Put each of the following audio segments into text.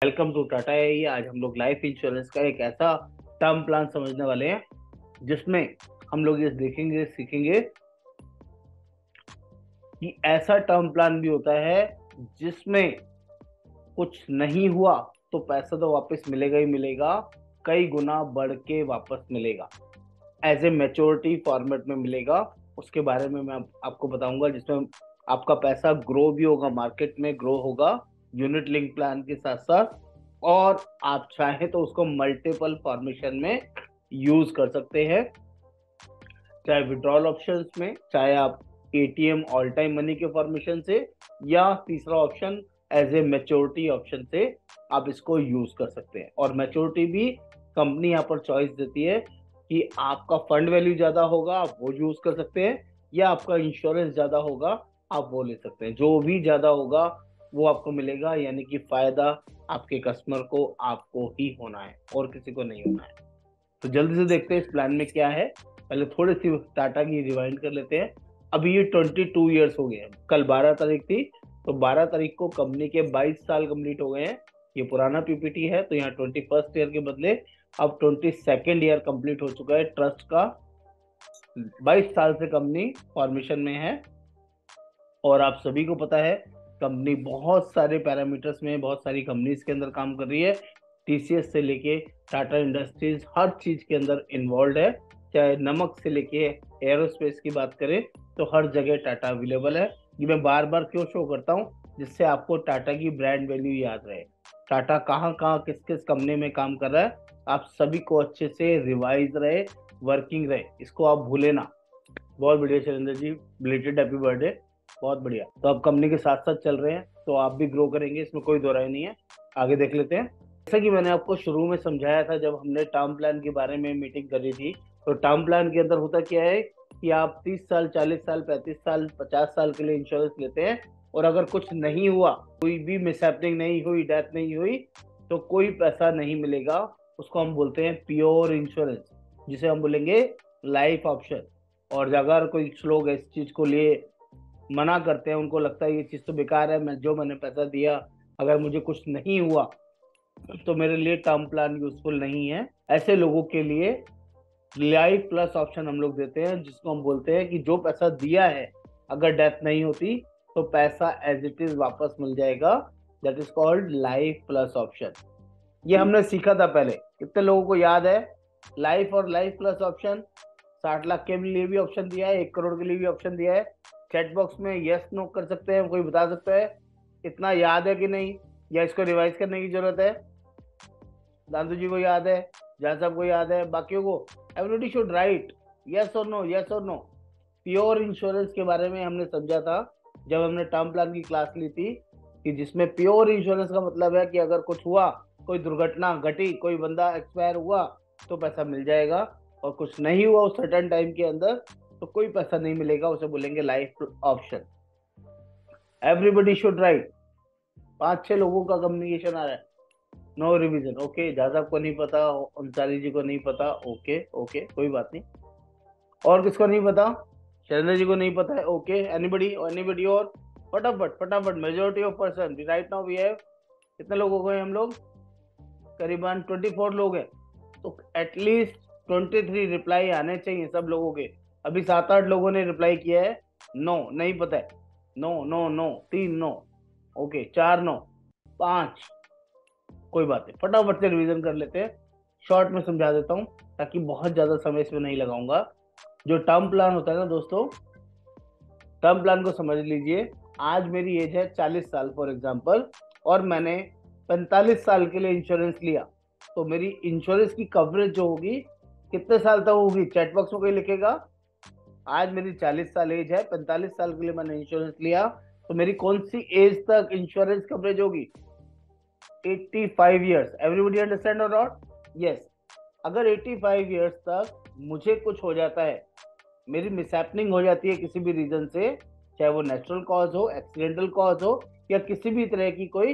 Welcome to Tata AI. आज हम लोग लाइफ इंश्योरेंस का एक ऐसा टर्म प्लान समझने वाले हैं जिसमें हम लोग ये देखेंगे सीखेंगे कि ऐसा टर्म प्लान भी होता है जिसमें कुछ नहीं हुआ तो पैसा तो वापस मिलेगा ही मिलेगा, कई गुना बढ़ के वापस मिलेगा, एज ए मैच्योरिटी फॉर्मेट में मिलेगा। उसके बारे में मैं आपको बताऊंगा, जिसमें आपका पैसा ग्रो भी होगा, मार्केट में ग्रो होगा यूनिट लिंक प्लान के साथ साथ। और आप चाहें तो उसको मल्टीपल फॉर्मेशन में यूज कर सकते हैं, चाहे विड्रॉल ऑप्शंस में, चाहे आप एटीएम ऑल टाइम मनी के फॉर्मेशन से, या तीसरा option as a maturity option से आप इसको यूज कर सकते हैं। और मैच्योरिटी भी कंपनी यहाँ पर चॉइस देती है कि आपका फंड वैल्यू ज्यादा होगा आप वो यूज कर सकते हैं, या आपका इंश्योरेंस ज्यादा होगा आप वो ले सकते हैं। जो भी ज्यादा होगा वो आपको मिलेगा, यानी कि फायदा आपके कस्टमर को आपको ही होना है और किसी को नहीं होना है। तो जल्दी से देखते हैं इस प्लान में क्या है। पहले थोड़ी सी टाटा की रिवाइंड कर लेते हैं। अभी ये 22 ईयर्स हो गए हैं, कल 12 तारीख थी, तो 12 तारीख को कंपनी के 22 साल कंप्लीट हो गए हैं। ये पुराना पीपीटी है, तो यहाँ 21st ईयर के बदले अब 22nd ईयर कंप्लीट हो चुका है ट्रस्ट का। 22 साल से कंपनी फॉर्मेशन में है और आप सभी को पता है कंपनी बहुत सारे पैरामीटर्स में, बहुत सारी कंपनीज के अंदर काम कर रही है। टीसीएस से लेके टाटा इंडस्ट्रीज हर चीज के अंदर इन्वॉल्व है। चाहे नमक से लेके एरोस्पेस की बात करें तो हर जगह टाटा अवेलेबल है। ये मैं बार बार क्यों शो करता हूँ, जिससे आपको टाटा की ब्रांड वैल्यू याद रहे, टाटा कहाँ कहाँ किस किस कंपनी में काम कर रहा है, आप सभी को अच्छे से रिवाइज रहे, वर्किंग रहे, इसको आप भूले ना। बहुत बढ़िया Shailendra ji, belated happy birthday. बहुत बढ़िया। तो आप कंपनी के साथ साथ चल रहे हैं तो आप भी ग्रो करेंगे, इसमें कोई दो राय नहीं है। आगे देख लेते हैं। जैसा कि मैंने आपको शुरू में समझाया था जब हमने टर्म प्लान के बारे में मीटिंग करी थी, तो टर्म प्लान के अंदर होता क्या है कि आप 30 साल, 40 साल, 35 साल, 50 साल के लिए इंश्योरेंस लेते हैं, और अगर कुछ नहीं हुआ, कोई भी मिसहैपनिंग नहीं हुई, डेथ नहीं हुई, तो कोई पैसा नहीं मिलेगा। उसको हम बोलते हैं प्योर इंश्योरेंस, जिसे हम बोलेंगे लाइफ ऑप्शन। और अगर कोई लोग इस चीज को लिए मना करते हैं, उनको लगता है ये चीज तो बेकार है, मैंने पैसा दिया, अगर मुझे कुछ नहीं हुआ तो मेरे लिए टर्म प्लान यूजफुल नहीं है, ऐसे लोगों के लिए लाइफ प्लस ऑप्शन हम लोग देते हैं, जिसको हम बोलते हैं कि जो पैसा दिया है अगर डेथ नहीं होती तो पैसा एज इट इज वापस मिल जाएगा। That is called life plus option. ये हमने सीखा था पहले, कितने लोगों को याद है? लाइफ और लाइफ प्लस ऑप्शन। 60 लाख के लिए भी ऑप्शन दिया है, 1 करोड़ के लिए भी ऑप्शन दिया है। चैट बॉक्स में यस नो कर सकते हैं, कोई बता सकता है इतना याद है कि नहीं, या इसको रिवाइज करने की जरूरत है? दादू जी को याद है, जहाँ साहब को याद है, बाकियों को? एवरीबडी शुड राइट यस और नो, यस और नो। प्योर इंश्योरेंस के बारे में हमने समझा था जब हमने टर्म प्लान की क्लास ली थी, कि जिसमें प्योर इंश्योरेंस का मतलब है कि अगर कुछ हुआ, कोई दुर्घटना घटी, कोई बंदा एक्सपायर हुआ तो पैसा मिल जाएगा, और कुछ नहीं हुआ उस सर्टेन टाइम के अंदर तो कोई पैसा नहीं मिलेगा, उसे बोलेंगे life option. Everybody should write. 5-6 लोगों का कम्युनिकेशन आ रहा है। No revision, okay. जाजा को नहीं पता, अंसारी जी को नहीं पता, ओके ओके, कोई बात नहीं। और किसको नहीं पता? शैलेंद्र जी को नहीं पता है, ओके। Anybody, anybody? और फटाफट फटाफट, majority of person right now we have, कितने लोग हो गए हम लोग? करीबन 24 लोग हैं, तो एटलीस्ट 23 रिप्लाई आने चाहिए सब लोगों के। अभी 7-8 लोगों ने रिप्लाई किया है नो, नहीं पता है। No no no, 3 no, okay, 4 no, 5, कोई बात नहीं, फटाफट से रिवीजन कर लेते हैं। शॉर्ट में समझा देता हूँ ताकि बहुत ज्यादा समय इसमें नहीं लगाऊंगा। जो टर्म प्लान होता है ना दोस्तों, टर्म प्लान को समझ लीजिए। आज मेरी एज है 40 साल फॉर एग्जाम्पल, और मैंने 45 साल के लिए इंश्योरेंस लिया, तो मेरी इंश्योरेंस की कवरेज जो होगी कितने साल तक होगी? चैट बॉक्स में कोई लिखेगा। आज मेरी 40 साल एज है, 45 साल के लिए मैंने इंश्योरेंस लिया, तो मेरी कौन सी एज तक इंश्योरेंस कवरेज होगी? 85 ईयर्स। एवरीबडी अंडरस्टैंड और नॉट? यस। अगर 85 ईयर्स तक मुझे कुछ हो जाता है, मेरी मिसहैपनिंग हो जाती है किसी भी रीजन से, चाहे वो नेचुरल कॉज हो, एक्सीडेंटल कॉज हो, या किसी भी तरह की कोई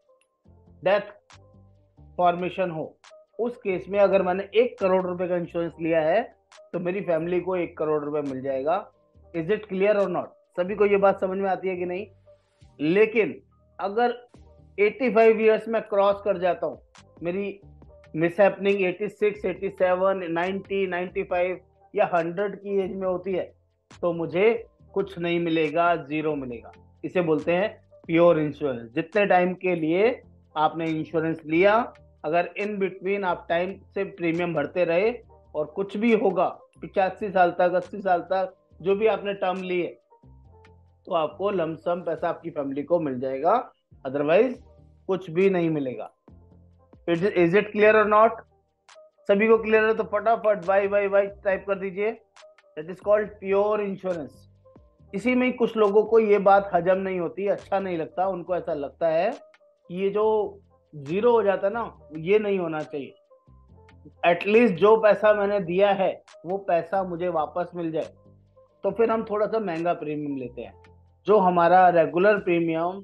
डेथ फॉर्मेशन हो, उस केस में अगर मैंने 1 करोड़ रुपए का इंश्योरेंस लिया है तो मेरी फैमिली को 1 करोड़ रुपए मिल जाएगा। इज इट क्लियर और नॉट? सभी को ये बात समझ में आती है कि नहीं? लेकिन अगर 85 ईयर्स में क्रॉस कर जाता हूँ, मेरी मिस हैपनिंग 86, 87, 90, 95 या 100 की एज में होती है, तो मुझे कुछ नहीं मिलेगा, जीरो मिलेगा। इसे बोलते हैं प्योर इंश्योरेंस। जितने टाइम के लिए आपने इंश्योरेंस लिया, अगर इन बिटवीन आप टाइम से प्रीमियम भरते रहे और कुछ भी होगा 85 साल तक, 80 साल तक, जो भी आपने टर्म लिए, तो आपको लमसम पैसा आपकी फैमिली को मिल जाएगा, अदरवाइज कुछ भी नहीं मिलेगा। इज इट क्लियर और नॉट? सभी को क्लियर है तो फटाफट वाई वाई वाई टाइप कर दीजिए। That is called pure insurance. इसी में कुछ लोगों को ये बात हजम नहीं होती, अच्छा नहीं लगता, उनको ऐसा लगता है कि ये जो जीरो हो जाता है ना, ये नहीं होना चाहिए। एटलीस्ट जो पैसा मैंने दिया है वो पैसा मुझे वापस मिल जाए। तो फिर हम थोड़ा सा महंगा प्रीमियम लेते हैं। जो हमारा रेगुलर प्रीमियम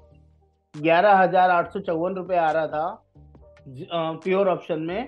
11,854 रुपये आ रहा था प्योर ऑप्शन में,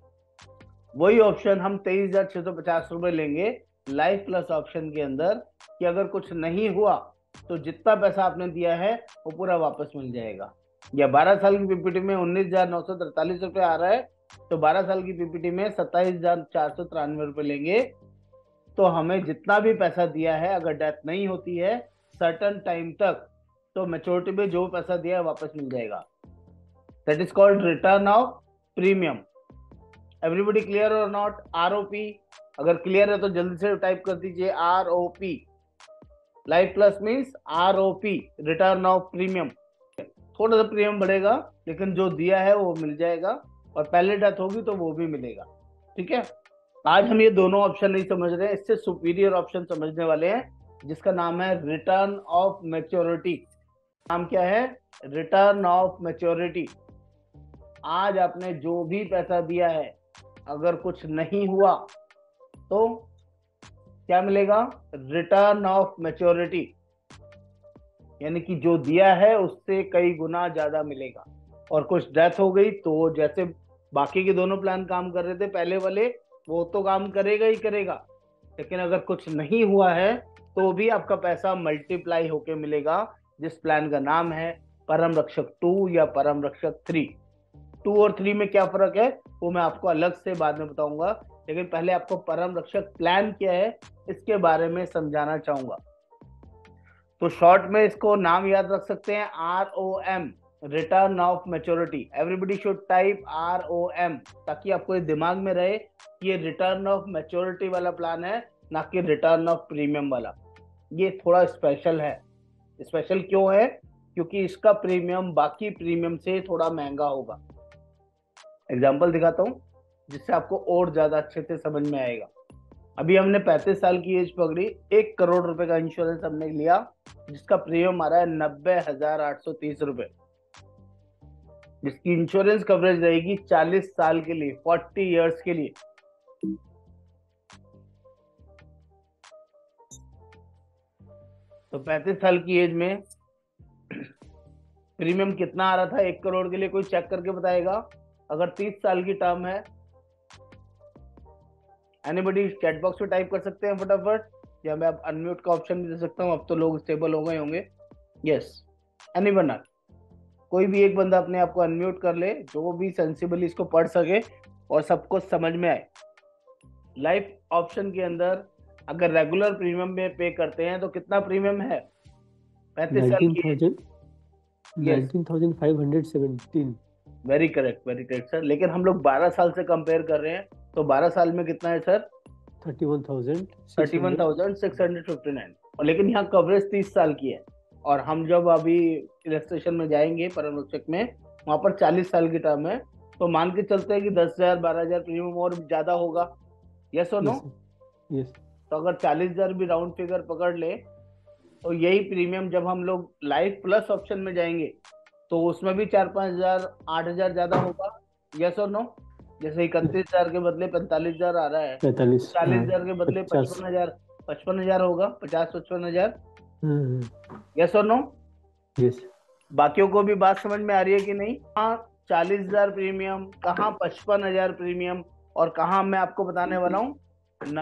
वही ऑप्शन हम 23,650 रुपये लेंगे लाइफ प्लस ऑप्शन के अंदर, कि अगर कुछ नहीं हुआ तो जितना पैसा आपने दिया है वो पूरा वापस मिल जाएगा। या 12 साल की पीपीटी में 19,943 रुपये आ रहा है, तो 12 साल की पीपीटी में 27,493 रुपये लेंगे, तो हमें जितना भी पैसा दिया है, अगर डेथ नहीं होती है सर्टन टाइम तक, तो मैच्योरिटी में जो पैसा दिया है वापस मिल जाएगा। That is called return of premium. Everybody clear और नॉट? आरओपी, अगर क्लियर है तो जल्दी से टाइप कर दीजिए ROP. Life plus means ROP, return of premium. थोड़ा सा प्रीमियम बढ़ेगा, लेकिन जो दिया है वो मिल जाएगा, और पहले डेथ होगी तो वो भी मिलेगा। ठीक है, आज हम ये दोनों ऑप्शन नहीं समझ रहे हैं, इससे सुपीरियर ऑप्शन समझने वाले हैं, जिसका नाम है रिटर्न ऑफ मैच्योरिटी। नाम क्या है? Return of maturity. आज आपने जो भी पैसा दिया है, अगर कुछ नहीं हुआ तो क्या मिलेगा? रिटर्न ऑफ मैच्योरिटी, यानी कि जो दिया है उससे कई गुना ज्यादा मिलेगा। और कुछ डेथ हो गई तो जैसे बाकी के दोनों प्लान काम कर रहे थे पहले वाले, वो तो काम करेगा ही करेगा, लेकिन अगर कुछ नहीं हुआ है तो भी आपका पैसा मल्टीप्लाई होके मिलेगा, जिस प्लान का नाम है परम रक्षक 2 या परम रक्षक 3। 2 और 3 में क्या फर्क है वो मैं आपको अलग से बाद में बताऊंगा, लेकिन पहले आपको परम रक्षक प्लान क्या है इसके बारे में समझाना चाहूंगा। तो शॉर्ट में इसको नाम याद रख सकते हैं, ROM, return of maturity. Everybody should type ROM, ताकि आपको ये दिमाग में रहे कि ये रिटर्न ऑफ मैच्योरिटी वाला प्लान है, ना कि रिटर्न ऑफ प्रीमियम वाला। ये थोड़ा स्पेशल है। स्पेशल क्यों है? क्योंकि इसका प्रीमियम बाकी प्रीमियम से थोड़ा महंगा होगा। एग्जाम्पल दिखाता हूँ जिससे आपको और ज्यादा अच्छे से समझ में आएगा। अभी हमने 35 साल की एज पकड़ी, 1 करोड़ रुपए का इंश्योरेंस हमने लिया, जिसका प्रीमियम आ रहा है 90,830 रुपए, जिसकी इंश्योरेंस कवरेज रहेगी 40 साल के लिए, 40 इयर्स के लिए। तो 35 साल की एज में प्रीमियम कितना आ रहा था 1 करोड़ के लिए? कोई चेक करके बताएगा? अगर 30 साल की टर्म है, एनीबडी चैट बॉक्स में टाइप कर सकते हैं फटाफट, या मैं अब अनम्यूट का ऑप्शन भी दे सकता हूँ, अब तो लोग स्टेबल हो गए होंगे। यस, एनीवन, कोई भी एक बंदा अपने आप को अनम्यूट कर ले, जो भी सेंसिबली इसको पढ़ सके और सबको समझ में आए। लाइफ ऑप्शन के अंदर अगर रेगुलर प्रीमियम में पे करते हैं तो कितना प्रीमियम है? 35 साल की। 19,517। Very correct sir. लेकिन हम लोग 12 साल से कंपेयर कर रहे हैं, तो 12 साल में कितना है सर? 31,659। और लेकिन यहाँ कवरेज 30 साल की है, और हम जब अभी इलस्ट्रेशन में जाएंगे परम रक्षक में, वहां पर 40 साल की टर्म है, तो मान के चलते हैं कि 10,000 12,000 प्रीमियम और ज्यादा होगा। यस और नो? यस। तो अगर 40,000 भी राउंड फिगर पकड़ ले, तो यही प्रीमियम जब हम लोग लाइफ प्लस ऑप्शन में जाएंगे तो उसमें भी 4-5,000 8,000 ज्यादा होगा। यस और नो? जैसे 31,000 के बदले 45,000 आ रहा है, 40,000 के बदले 55,000 होगा, 50-55,000। यस और नो? यस। बाकियों को भी बात समझ में आ रही है कि नहीं? कहाँ 40,000 प्रीमियम, कहाँ 55,000 प्रीमियम, और कहाँ मैं आपको बताने वाला हूँ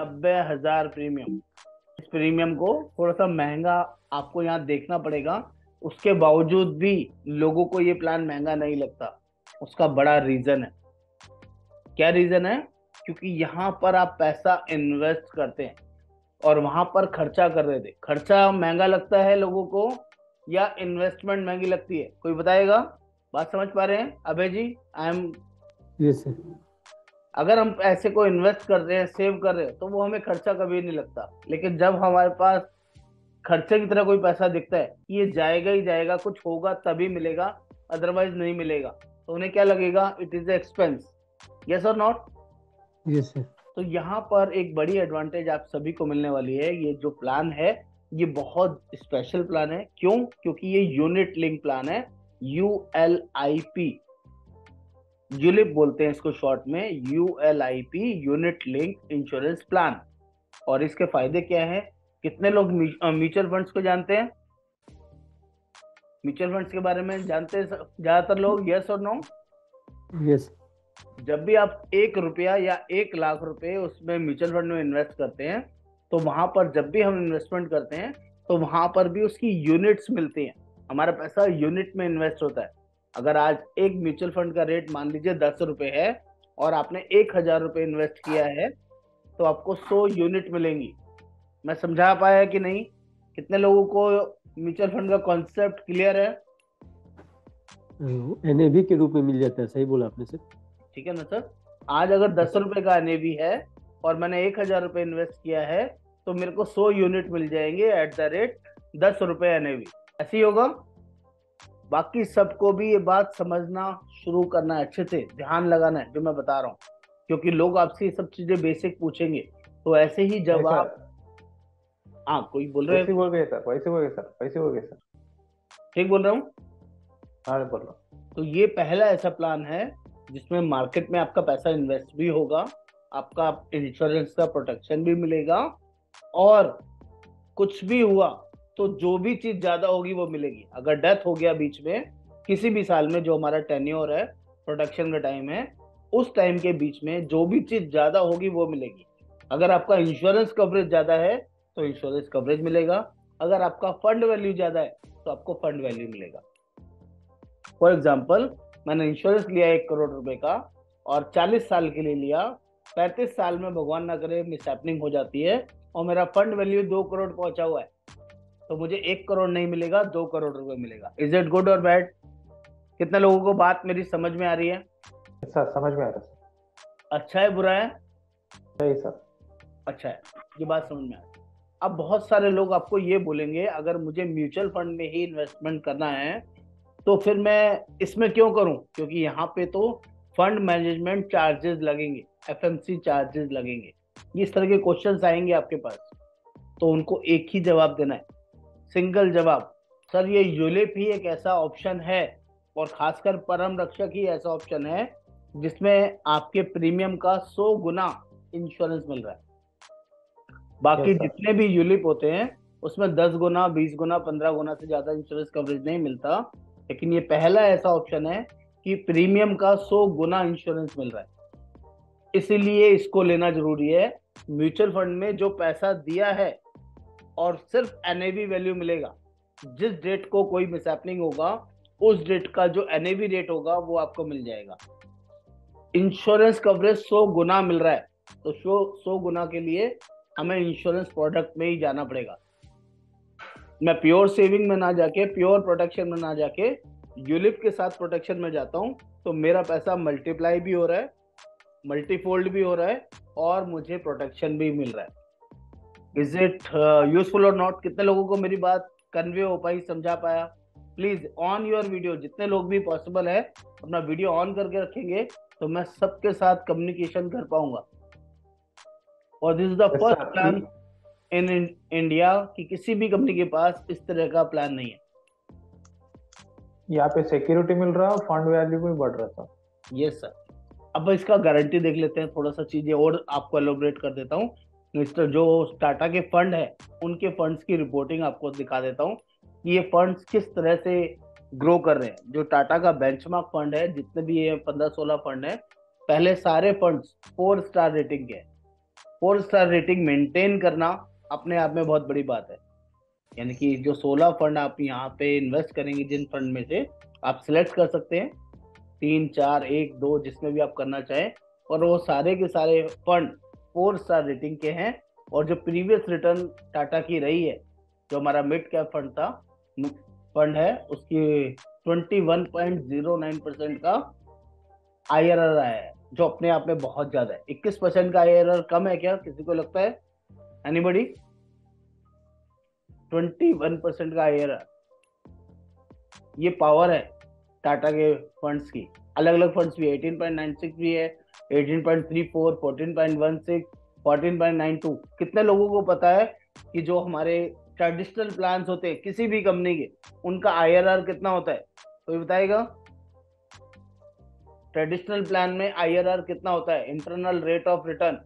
90,000 प्रीमियम। इस प्रीमियम को थोड़ा सा महंगा आपको यहाँ देखना पड़ेगा, उसके बावजूद भी लोगों को ये प्लान महंगा नहीं लगता। उसका बड़ा रीजन है। क्या रीजन है? क्योंकि यहाँ पर आप पैसा इन्वेस्ट करते हैं और वहां पर खर्चा कर रहे थे। खर्चा महंगा लगता है लोगों को या इन्वेस्टमेंट महंगी लगती है? कोई बताएगा? बात समझ पा रहे हैं Abhay ji? I am yes sir. अगर हम पैसे को इन्वेस्ट कर रहे हैं, सेव कर रहे हैं, तो वो हमें खर्चा कभी नहीं लगता। लेकिन जब हमारे पास खर्चे की तरह कोई पैसा दिखता है, ये जाएगा ही जाएगा, कुछ होगा तभी मिलेगा, अदरवाइज नहीं मिलेगा, तो उन्हें क्या लगेगा? It is expense. यस और नॉट? Yes sir. तो यहाँ पर एक बड़ी एडवांटेज आप सभी को मिलने वाली है। ये जो प्लान है ये बहुत स्पेशल प्लान है। क्यों? क्योंकि ये यूनिट लिंक प्लान है। ULIP, यूलिप बोलते हैं इसको शॉर्ट में, ULIP, unit link insurance plan. और इसके फायदे क्या है? कितने लोग म्यूचुअल फंड्स को जानते हैं? म्यूचुअल फंड्स के बारे में जानते हैं ज्यादातर लोग? यस और नो? यस। जब भी आप 1 रुपया या 1 लाख रुपए उसमें म्यूचुअल फंड में इन्वेस्ट करते हैं, तो वहां पर जब भी हम इन्वेस्टमेंट करते हैं तो वहां पर भी उसकी यूनिट्स मिलती हैं। हमारा पैसा यूनिट में इन्वेस्ट होता है। अगर आज एक म्यूचुअल फंड का रेट मान लीजिए 10 रुपए है और आपने 1,000 रुपए इन्वेस्ट किया है, तो आपको 100 यूनिट मिलेंगी। मैं समझा पाया कि नहीं? कितने लोगों को म्यूचुअल फंड का कॉन्सेप्ट क्लियर है? NAV के रूप में मिल जाता है, सही बोला आपने सर। ठीक है ना सर? आज अगर 10 रुपए का NAV है और मैंने 1,000 रुपए इन्वेस्ट किया है, तो मेरे को 100 यूनिट मिल जाएंगे एट द रेट 10 रुपए NAV। ऐसे ही होगा। बाकी सबको भी ये बात समझना शुरू करना है, अच्छे से ध्यान लगाना है जो मैं बता रहा हूँ, क्योंकि लोग आपसे ये सब चीजें बेसिक पूछेंगे। तो ऐसे ही जब नहीं आप, सर, हाँ कोई बोल रहे वैसे हैं? बोल गए सर, वैसे बोल गए सर, वैसे बोल गए सर। ठीक बोल रहा हूँ? हाँ बोल रहा हूँ। तो ये पहला ऐसा प्लान है जिसमें मार्केट में आपका पैसा इन्वेस्ट भी होगा, आपका इंश्योरेंस का प्रोटेक्शन भी मिलेगा, और कुछ भी हुआ तो जो भी चीज ज्यादा होगी वो मिलेगी। अगर डेथ हो गया बीच में किसी भी साल में, जो हमारा टेन्योर है, प्रोटेक्शन का टाइम है, उस टाइम के बीच में जो भी चीज ज्यादा होगी वो मिलेगी। अगर आपका इंश्योरेंस कवरेज ज्यादा है तो इंश्योरेंस कवरेज मिलेगा। अगर आपका फंड वैल्यू ज्यादा है तो आपको फंड वैल्यू मिलेगा। फॉर एग्जाम्पल, मैंने इंश्योरेंस लिया 1 करोड़ रुपए का और 40 साल के लिए लिया। 35 साल में भगवान ना करे मिसहैपनिंग हो जाती है और मेरा फंड वैल्यू 2 करोड़ पहुंचा हुआ है, तो मुझे 1 करोड़ नहीं मिलेगा, 2 करोड़ रुपए मिलेगा। इज इट गुड और बैड? कितने लोगों को बात मेरी समझ में आ रही है? सर समझ में आ रहा है सर। अच्छा है बुरा है? सही सर। अच्छा है, ये बात समझ में आ रही है। अब बहुत सारे लोग आपको ये बोलेंगे, अगर मुझे म्यूचुअल फंड में ही इन्वेस्टमेंट करना है तो फिर मैं इसमें क्यों करूं? क्योंकि यहाँ पे तो फंड मैनेजमेंट चार्जेस लगेंगे, FMC चार्जेस लगेंगे। इस तरह के क्वेश्चंस आएंगे आपके पास, तो उनको एक ही जवाब देना है, सिंगल जवाब। सर ये यूलिप ही एक ऐसा ऑप्शन है, और खासकर परम रक्षक ही ऐसा ऑप्शन है जिसमें आपके प्रीमियम का 100 गुना इंश्योरेंस मिल रहा है। बाकी Yes, sir. जितने भी यूलिप होते हैं उसमें 10 गुना, 20 गुना, 15 गुना से ज्यादा इंश्योरेंस कवरेज नहीं मिलता। लेकिन ये पहला ऐसा ऑप्शन है कि प्रीमियम का 100 गुना इंश्योरेंस मिल रहा है, इसीलिए इसको लेना जरूरी है। म्यूचुअल फंड में जो पैसा दिया है और सिर्फ NAV वैल्यू मिलेगा, जिस डेट को कोई मिसहैपनिंग होगा उस डेट का जो NAV रेट होगा वो आपको मिल जाएगा। इंश्योरेंस कवरेज 100 गुना मिल रहा है, तो 100 गुना के लिए हमें इंश्योरेंस प्रोडक्ट में ही जाना पड़ेगा। मैं प्योर सेविंग में ना जाके, प्योर प्रोटेक्शन में ना जाके, यूलिप के साथ प्रोटेक्शन में जाता हूं, तो मेरा पैसा मल्टीप्लाई भी हो रहा है, मल्टीफोल्ड भी हो रहा है, और मुझे प्रोटेक्शन भी मिल रहा है। इज इट यूजफुल और नॉट? कितने लोगों को मेरी बात कन्वे हो पाई, समझा पाया? प्लीज ऑन योर वीडियो, जितने लोग भी पॉसिबल है अपना वीडियो ऑन करके रखेंगे तो मैं सबके साथ कम्युनिकेशन कर पाऊंगा। और this is the Yes, first sir. Plan in India कि किसी भी कंपनी के पास इस तरह का प्लान नहीं है। यहाँ पे सिक्योरिटी मिल रहा है, फंड वैल्यू भी बढ़ रहा था। Yes sir. अब इसका गारंटी देख लेते हैं, थोड़ा सा चीजें और आपको एलोबरेट कर देता हूँ। मिस्टर जो टाटा के फंड है उनके फंड्स की रिपोर्टिंग आपको दिखा देता हूँ कि ये फंड्स किस तरह से ग्रो कर रहे हैं। जो टाटा का बेंचमार्क फंड है, जितने भी ये 15-16 फंड है, पहले सारे फंड्स 4 स्टार रेटिंग के। 4 स्टार रेटिंग मेंटेन करना अपने आप में बहुत बड़ी बात है। यानी कि जो 16 फंड आप यहाँ पे इन्वेस्ट करेंगे, जिन फंड में से आप सिलेक्ट कर सकते हैं, 3, 4, 1, 2 जिसमें भी आप करना चाहें, और वो सारे के सारे फंड 4 स्टार रेटिंग के हैं। और जो प्रीवियस रिटर्न टाटा की रही है, जो हमारा मिड कैप फंड है, उसकी 21.09% का IRR आया है, जो अपने आप में बहुत ज्यादा है। 21% का IRR कम है क्या, किसी को लगता है? एनीबडी? 21% का IRR, ये पावर है टाटा के फंड्स की। अलग अलग फंड्स भी है, 18.96 भी है, 18.34, 14.16, 14.92। कितने लोगों को पता है कि जो हमारे ट्रेडिशनल प्लान्स होते हैं किसी भी कंपनी के, उनका IRR कितना होता है? कोई बताएगा? ट्रेडिशनल प्लान में IRR कितना होता है, इंटरनल रेट ऑफ रिटर्न?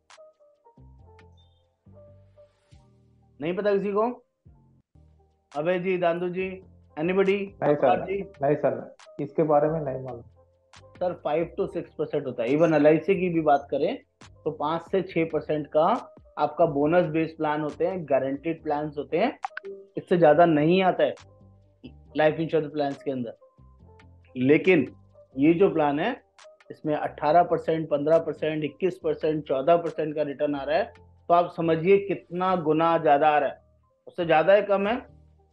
नहीं पता किसी को? अभय जी, दांदू जी, एनीबडी? नहीं सर, जी? नहीं सर, इसके बारे में नहीं मालूम। सर 5 to 6% होता है। इवन LIC की भी बात करें तो 5 से 6% का आपका बोनस बेस्ड प्लान होते हैं, गारंटीड प्लान होते हैं, इससे ज्यादा नहीं आता है लाइफ इंश्योरेंस प्लान के अंदर। लेकिन ये जो प्लान है, इसमें 18%, 15%, 21%, 14% का रिटर्न आ रहा है। तो आप समझिए कितना गुना ज्यादा आ रहा है, उससे ज्यादा है कम है?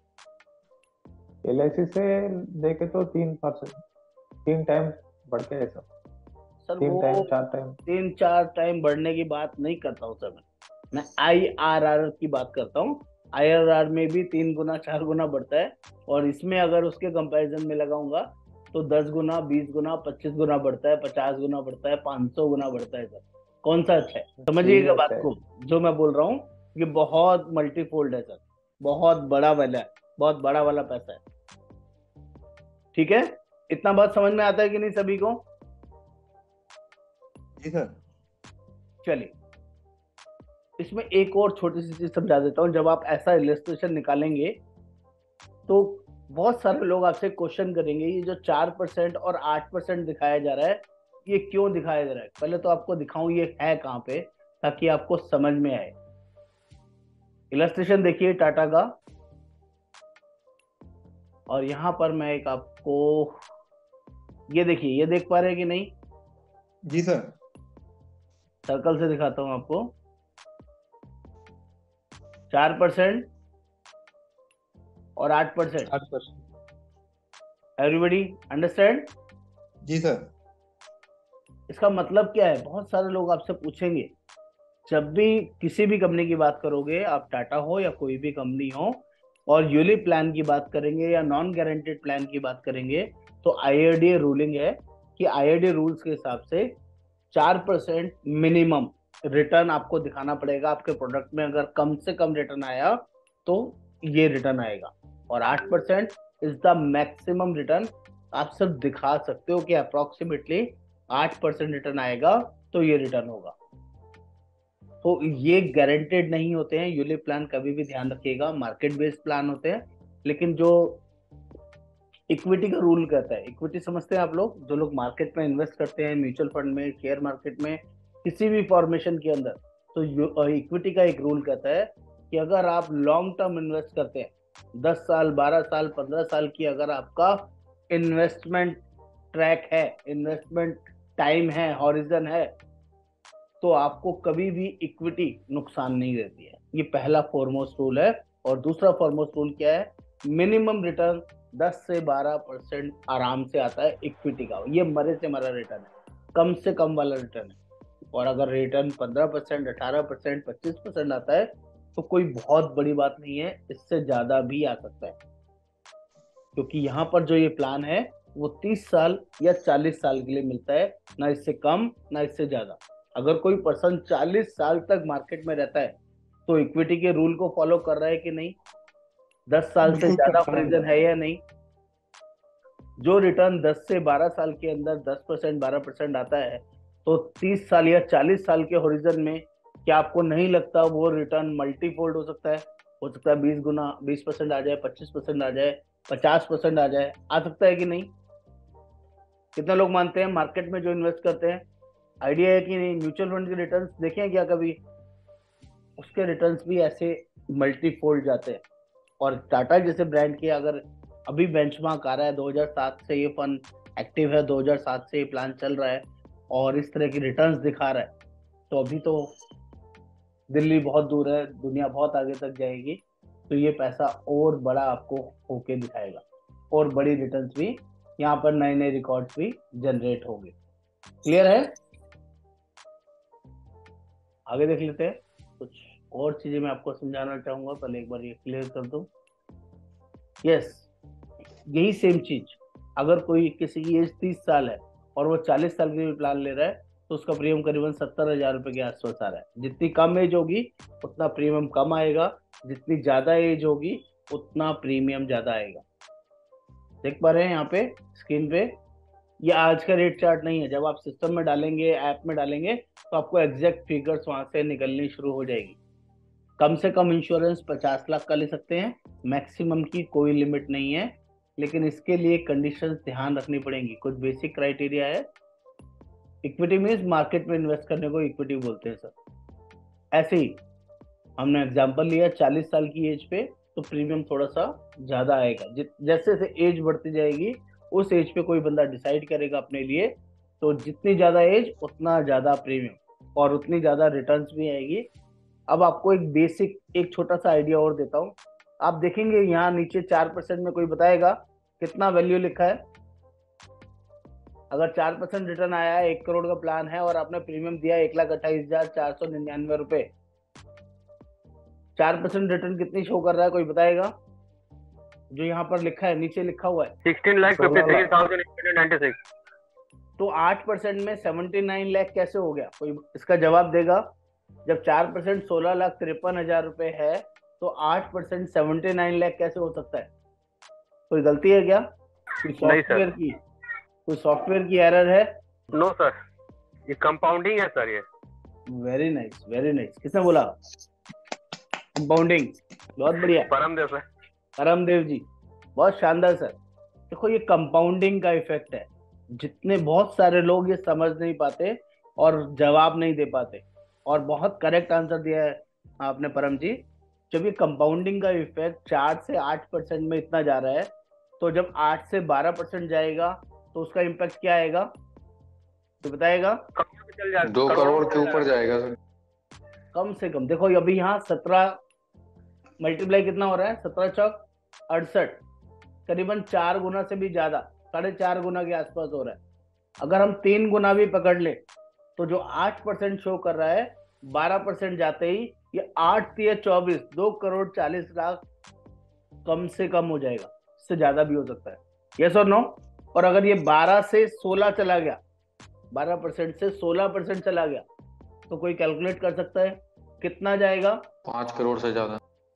LIC से देखे तो 3%, 3 टाइम बढ़ के है सर। सर 3 टाइम, वो 4 टाइम। 3-4 टाइम बढ़ने की बात नहीं करता हूँ सर, मैं IRR की बात करता हूँ। IRR में भी 3 गुना 4 गुना बढ़ता है, और इसमें अगर उसके कंपैरिजन में लगाऊंगा तो 10 गुना, 20 गुना, 25 गुना बढ़ता है, 50 गुना बढ़ता है, 500 गुना बढ़ता है। सर कौन सा अच्छा है, ये समझिएगा बात अच्छा है। को जो मैं बोल रहा हूँ। ये बहुत मल्टीफोल्ड है सर, बहुत बड़ा वाला है, बहुत बड़ा वाला पैसा है। ठीक है, इतना बात समझ में आता है कि नहीं सभी को? जी सर। चलिए, इसमें एक और छोटी सी चीज समझा देता हूँ। जब आप ऐसा इलस्ट्रेशन निकालेंगे तो बहुत सारे लोग आपसे क्वेश्चन करेंगे, ये जो 4% और 8% दिखाया जा रहा है, ये क्यों दिखाया जा रहा है? पहले तो आपको दिखाऊं ये है कहाँ पे, ताकि आपको समझ में आए। इलस्ट्रेशन देखिए टाटा का, और यहाँ पर मैं एक आपको ये देखिए, ये देख पा रहे हैं कि नहीं? जी सर। सर्कल से दिखाता हूँ आपको। 4% और 8%। 8%। Everybody understand? जी सर। इसका मतलब क्या है? बहुत सारे लोग आपसे पूछेंगे, जब भी किसी भी कंपनी की बात करोगे, आप टाटा हो या कोई भी कंपनी हो, और यूलिप प्लान की बात करेंगे या नॉन गारंटेड प्लान की बात करेंगे, तो IRDA रूलिंग है कि IRDA रूल्स के हिसाब से 4% मिनिमम रिटर्न आपको दिखाना पड़ेगा आपके प्रोडक्ट में। अगर कम से कम रिटर्न आया तो ये रिटर्न आएगा, और 8% इज द मैक्सिमम रिटर्न आप सब दिखा सकते हो कि अप्रोक्सीमेटली 8% रिटर्न आएगा, तो ये रिटर्न होगा। तो ये गारंटेड नहीं होते हैं यूलिप प्लान, कभी भी ध्यान रखिएगा, मार्केट बेस्ड प्लान होते हैं। लेकिन जो इक्विटी का रूल कहता है, इक्विटी समझते हैं आप लोग, जो लोग मार्केट में इन्वेस्ट करते हैं, म्यूचुअल फंड में, शेयर मार्केट में, किसी भी फॉर्मेशन के अंदर, तो इक्विटी का एक रूल कहता है कि अगर आप लॉन्ग टर्म इन्वेस्ट करते हैं, 10 साल, 12 साल, 15 साल की अगर आपका इन्वेस्टमेंट ट्रैक है, इन्वेस्टमेंट टाइम है, हॉरिजन है, तो आपको कभी भी इक्विटी नुकसान नहीं देती है। ये पहला फॉरमोस्ट रूल है। और दूसरा फॉरमोस्ट रूल क्या है? मिनिमम रिटर्न 10 से 12% आराम से आता है इक्विटी का, ये मरे से मरा रिटर्न है, कम से कम वाला रिटर्न है। और अगर रिटर्न 15%, 18%, 25% आता है तो कोई बहुत बड़ी बात नहीं है, इससे ज्यादा भी आ सकता है। क्योंकि यहाँ पर जो ये प्लान है वो 30 साल या 40 साल के लिए मिलता है, ना इससे कम ना इससे ज्यादा। अगर कोई पर्सन 40 साल तक मार्केट में रहता है तो इक्विटी के रूल को फॉलो कर रहा है कि नहीं? 10 साल से बिल्कुल ज्यादा करता है होरिजन है या नहीं? जो रिटर्न 10 से 12 साल के अंदर 10%, 12% आता है, तो 30 साल या 40 साल के होरिजन में क्या आपको नहीं लगता वो रिटर्न मल्टीफोल्ड हो सकता है? हो सकता है 20 गुना, 20% आ जाए, 25% आ जाए, 50% आ जाए, आ सकता है कि नहीं? कितने लोग मानते हैं मार्केट में जो इन्वेस्ट करते हैं? आइडिया है कि नहीं? म्यूचुअल फंड के रिटर्न्स देखे हैं क्या कभी? उसके रिटर्न्स भी ऐसे मल्टीफोल्ड जाते हैं। और टाटा जैसे ब्रांड की अगर अभी बेंचमार्क आ रहा है, 2007 से ये फंड एक्टिव है, 2007 से ये प्लान चल रहा है और इस तरह की रिटर्न्स दिखा रहा है, तो अभी तो दिल्ली बहुत दूर है, दुनिया बहुत आगे तक जाएगी, तो ये पैसा और बड़ा आपको होके दिखाएगा और बड़ी रिटर्न्स भी, यहाँ पर नए नए रिकॉर्ड्स भी जनरेट होंगे। क्लियर है? आगे देख लेते हैं। कुछ और चीजें मैं आपको समझाना चाहूंगा, पहले एक बार ये क्लियर कर दूं। यस, यही सेम चीज अगर कोई किसी की एज 30 साल है और वो 40 साल के लिए प्लान ले रहा है, तो उसका प्रीमियम करीबन 70,000 रुपए के आसपास आ रहा है। जितनी कम एज होगी उतना प्रीमियम कम आएगा, जितनी ज्यादा एज होगी उतना प्रीमियम ज्यादा आएगा। देख पा रहे हैं यहाँ पे स्क्रीन पे? ये आज का रेट चार्ट नहीं है, जब आप सिस्टम में डालेंगे, ऐप में डालेंगे, तो आपको एग्जैक्ट फिगर्स वहां से निकलनी शुरू हो जाएगी। कम से कम इंश्योरेंस 50 लाख का ले सकते हैं, मैक्सिमम की कोई लिमिट नहीं है, लेकिन इसके लिए कंडीशंस ध्यान रखनी पड़ेंगी। कुछ बेसिक क्राइटेरिया है। इक्विटी मीन्स मार्केट में इन्वेस्ट करने को इक्विटी बोलते हैं सर। ऐसे ही हमने एग्जांपल लिया 40 साल की एज पे, तो प्रीमियम थोड़ा सा ज्यादा आएगा। जैसे जैसे एज बढ़ती जाएगी, उस एज पे कोई बंदा डिसाइड करेगा अपने लिए, तो जितनी ज्यादा एज उतना ज्यादा प्रीमियम और उतनी ज्यादा रिटर्न्स भी आएगी। अब आपको एक बेसिक, एक छोटा सा आइडिया और देता हूँ। आप देखेंगे यहाँ नीचे 4% में कोई बताएगा कितना वैल्यू लिखा है। अगर 4% रिटर्न आया है, 1 करोड़ का प्लान है और आपने प्रीमियम दिया 1,28,499 रुपए, 4% रिटर्न कितनी शो कर रहा है कोई बताएगा? जो यहाँ पर लिखा है, नीचे लिखा हुआ है 16,53,896। तो 8% में 79 लाख कैसे हो गया? कोई इसका जवाब देगा? जब 4% 16,53,000 रुपए है, तो 8% 79 लाख कैसे हो सकता है? कोई गलती है क्या? कोई सॉफ्टवेयर की, कोई सॉफ्टवेयर की एरर है? नो सर, ये कंपाउंडिंग है सर। ये वेरी नाइस, वेरी नाइस। किसने बोला कंपाउंडिंग? बहुत बढ़िया, परमदेव सर। परमदेव जी, बहुत शानदार सर। देखो ये कंपाउंडिंग का इफेक्ट है। जितने बहुत सारे लोग ये समझ नहीं पाते और जवाब नहीं दे पाते, और बहुत करेक्ट आंसर दिया है आपने परम जी। जब ये कंपाउंडिंग का इफेक्ट 4 से 8% में इतना जा रहा है, तो जब 8 से 12% जाएगा तो उसका इम्पैक्ट क्या आएगा तो बताएगा? 2 करोड़ के ऊपर जाएगा सर। कम से कम देखो अभी यहाँ 17 मल्टीप्लाई कितना हो रहा है? 17 चौक 68, करीबन 4 गुना से भी ज्यादा, 4.5 गुना के आसपास हो रहा है। अगर हम 3 गुना भी पकड़ ले, तो जो 8% शो कर रहा है, 12% जाते ही ये 8 या 24, 2,40,00,000 कम से कम हो जाएगा। इससे ज्यादा भी हो सकता है। यस और नो? और अगर ये 12 से 16 चला गया, 12% से 16% चला गया, तो कोई कैलकुलेट कर सकता है कितना जाएगा? 5 करोड़ से ज्यादा।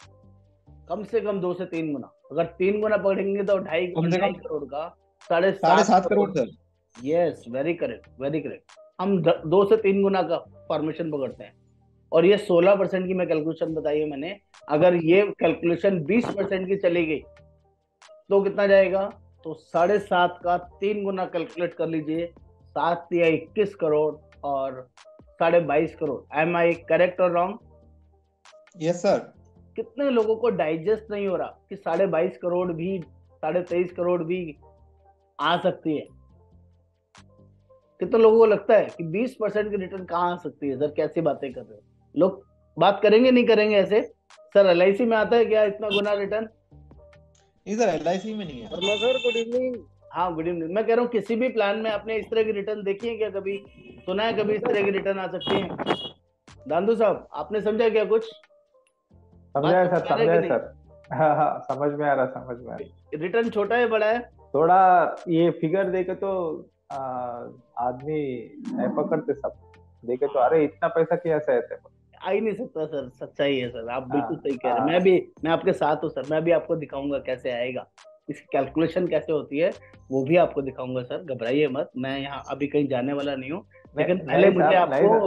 कम से कम 2 से 3 गुना। अगर 3 गुना पकड़ेंगे तो 2.5 करोड़ का 7.5 crore sir. Yes, very correct, very correct. हम 2 से 3 गुना का फॉर्मेशन पकड़ते हैं। और ये 16% की मैं कैलकुलेशन बताई है मैंने। अगर ये कैलकुलेशन 20% की चली गई तो कितना जाएगा? तो 7.5 का 3 गुना कैलकुलेट कर लीजिए, 7 या 21 करोड़ और 22.5 करोड़। एम आई करेक्ट और रॉन्ग? Yes sir. कितने लोगों को डाइजेस्ट नहीं हो रहा कि 22.5 करोड़ भी, 23.5 करोड़ भी आ सकती है? कितने लोगों को लगता है कि 20% की रिटर्न कहाँ आ सकती है? सर कैसी बातें कर रहे हो? लोग बात करेंगे नहीं करेंगे ऐसे? सर LIC में आता है क्या इतना गुना रिटर्न? नहीं सर, LIC में नहीं है। Sir good evening. हाँ गुड इवनिंग। मैं कह रहा हूँ किसी भी प्लान में आपने इस तरह की रिटर्न देखी है क्या? कभी सुना है कभी इस तरह की रिटर्न आ सकती है? दांदू साहब आपने समझा क्या कुछ? समझा है सर, समझा है सर। हाँ हाँ, समझ में आ रहा, समझ में आ रहा। रिटर्न छोटा है बड़ा है? थोड़ा ये फिगर देखे तो आदमी नहीं पकड़ते, सब देखे तो अरे इतना पैसा कैसे है? आ ही नहीं सकता सर, सच्चाई है सर। आप बिल्कुल सही कह रहे हैं। मैं आपके साथ हूँ सर। मैं भी आपको दिखाऊंगा कैसे आएगा, इसकी कैलकुलेशन कैसे होती है वो भी आपको दिखाऊंगा सर। घबराइए मत, मैं यहाँ अभी कहीं जाने वाला नहीं हूँ। लेकिन पहले मुझे आपको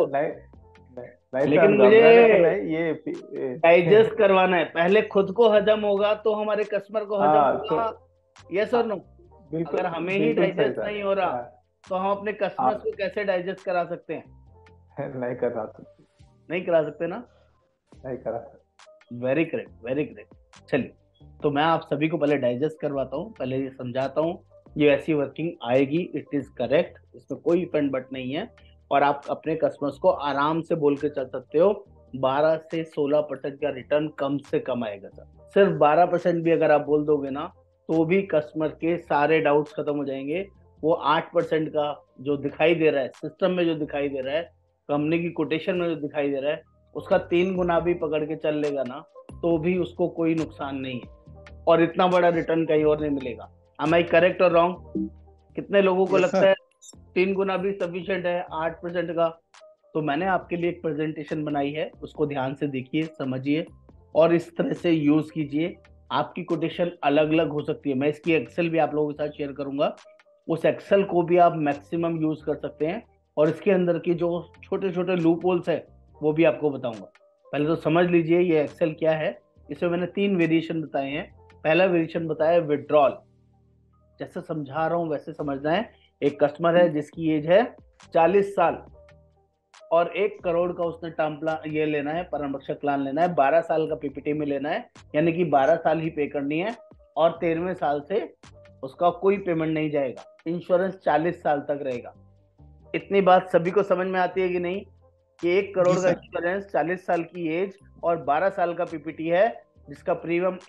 लेकिन मुझे ये डाइजेस्ट करवाना है। पहले खुद को हजम होगा तो हमारे कस्टमर को हजम होगा। यस और नो? अगर हमें ही डाइजेस्ट नहीं हो रहा तो हम अपने कस्टमर्स को कैसे डाइजेस्ट करा सकते हैं? नहीं करा सकते, नहीं करा सकते ना? नहीं करा सकते। Very correct, very correct. चलिए तो मैं आप सभी को पहले डाइजेस्ट करवाता हूँ, पहले ये समझाता हूँ ये ऐसी वर्किंग आएगी, इट इज करेक्ट, इसमें कोई इफेंट बट नहीं है। और आप अपने कस्टमर्स को आराम से बोल के चल सकते हो 12 से 16% का रिटर्न कम से कम आएगा सर। सिर्फ 12% भी अगर आप बोल दोगे ना तो भी कस्टमर के सारे डाउट्स खत्म हो जाएंगे। वो 8% का जो दिखाई दे रहा है सिस्टम में, जो दिखाई दे रहा है कंपनी की कोटेशन में, जो दिखाई दे रहा है उसका 3 गुना भी पकड़ के चल लेगा ना तो भी उसको कोई नुकसान नहीं है, और इतना बड़ा रिटर्न कहीं और नहीं मिलेगा। am I करेक्ट और रॉन्ग? कितने लोगों को Yes, लगता sir. है 3 गुना भी सफिशिएंट है 8% का? तो मैंने आपके लिए एक प्रेजेंटेशन बनाई है, उसको ध्यान से देखिए, समझिए और इस तरह से यूज कीजिए। आपकी कोटेशन अलग अलग हो सकती है, मैं इसकी एक्सेल भी आप लोगों के साथ शेयर करूंगा, उस एक्सेल को भी आप मैक्सिमम यूज कर सकते हैं और इसके अंदर की जो छोटे छोटे लूप होल्स है वो भी आपको बताऊंगा। पहले तो समझ लीजिए ये एक्सेल क्या है। इसमें मैंने 3 वेरिएशन बताए हैं। पहला वेरिएशन बताया विड्रॉल, जैसे समझा रहा हूं वैसे समझना है। एक कस्टमर है जिसकी एज है 40 साल और 1 करोड़ का उसने टर्म प्लान ये लेना है, परमरक्षक प्लान लेना है, 12 साल का पीपीटी में लेना है, यानी कि 12 साल ही पे करनी है और 13वें साल से उसका कोई पेमेंट नहीं जाएगा, इंश्योरेंस 40 साल तक रहेगा। इतनी बात सभी को समझ में आती है कि नहीं कि 1 करोड़ जी का सर। इंश्योरेंस, 40 साल की एज और 12 साल का पीपीटी है, जिसका प्रीमियम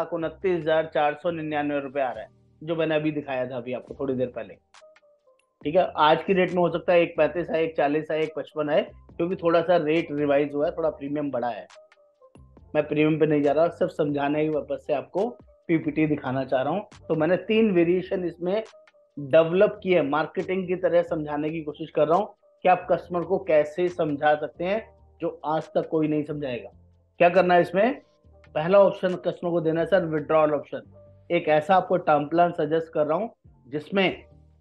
1,29,499 रुपए आ रहा है, जो मैंने अभी दिखाया था अभी आपको थोड़ी देर पहले। ठीक है, आज की डेट में हो सकता है 1,35 है, 1,40 है, 1,55 है, क्योंकि थोड़ा सा रेट रिवाइज हुआ है, थोड़ा प्रीमियम बढ़ा है। मैं प्रीमियम पे नहीं जा रहा, सिर्फ समझाने की पर्पज से आपको पीपीटी दिखाना चाह रहा हूँ। तो मैंने 3 वेरिएशन इसमें डेवलप किए, मार्केटिंग की तरह समझाने की कोशिश कर रहा हूँ कि आप कस्टमर को कैसे समझा सकते हैं जो आज तक कोई नहीं समझाएगा। क्या करना है इसमें? पहला ऑप्शन कस्टमर को देना है सर विड्रॉल ऑप्शन। एक ऐसा आपको टर्म प्लान सजेस्ट कर रहा हूँ जिसमें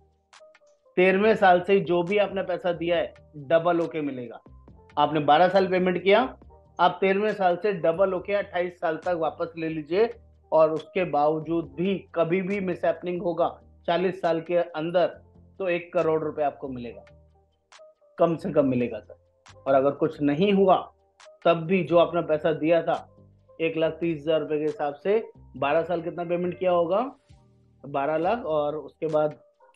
13वें साल से जो भी आपने पैसा दिया है डबल होके मिलेगा। आपने 12 साल पेमेंट किया, आप 13वें साल से डबल होके 28 साल तक वापस ले लीजिए, और उसके बावजूद भी कभी भी मिसहैपनिंग होगा 40 साल के अंदर तो 1 करोड़ रुपए आपको मिलेगा, कम से कम मिलेगा सर। और अगर कुछ नहीं हुआ तब भी जो आपने पैसा दिया था 1,30,000 रुपए के हिसाब से 12 साल कितना पेमेंट किया होगा? 12 लाख, और उसके बाद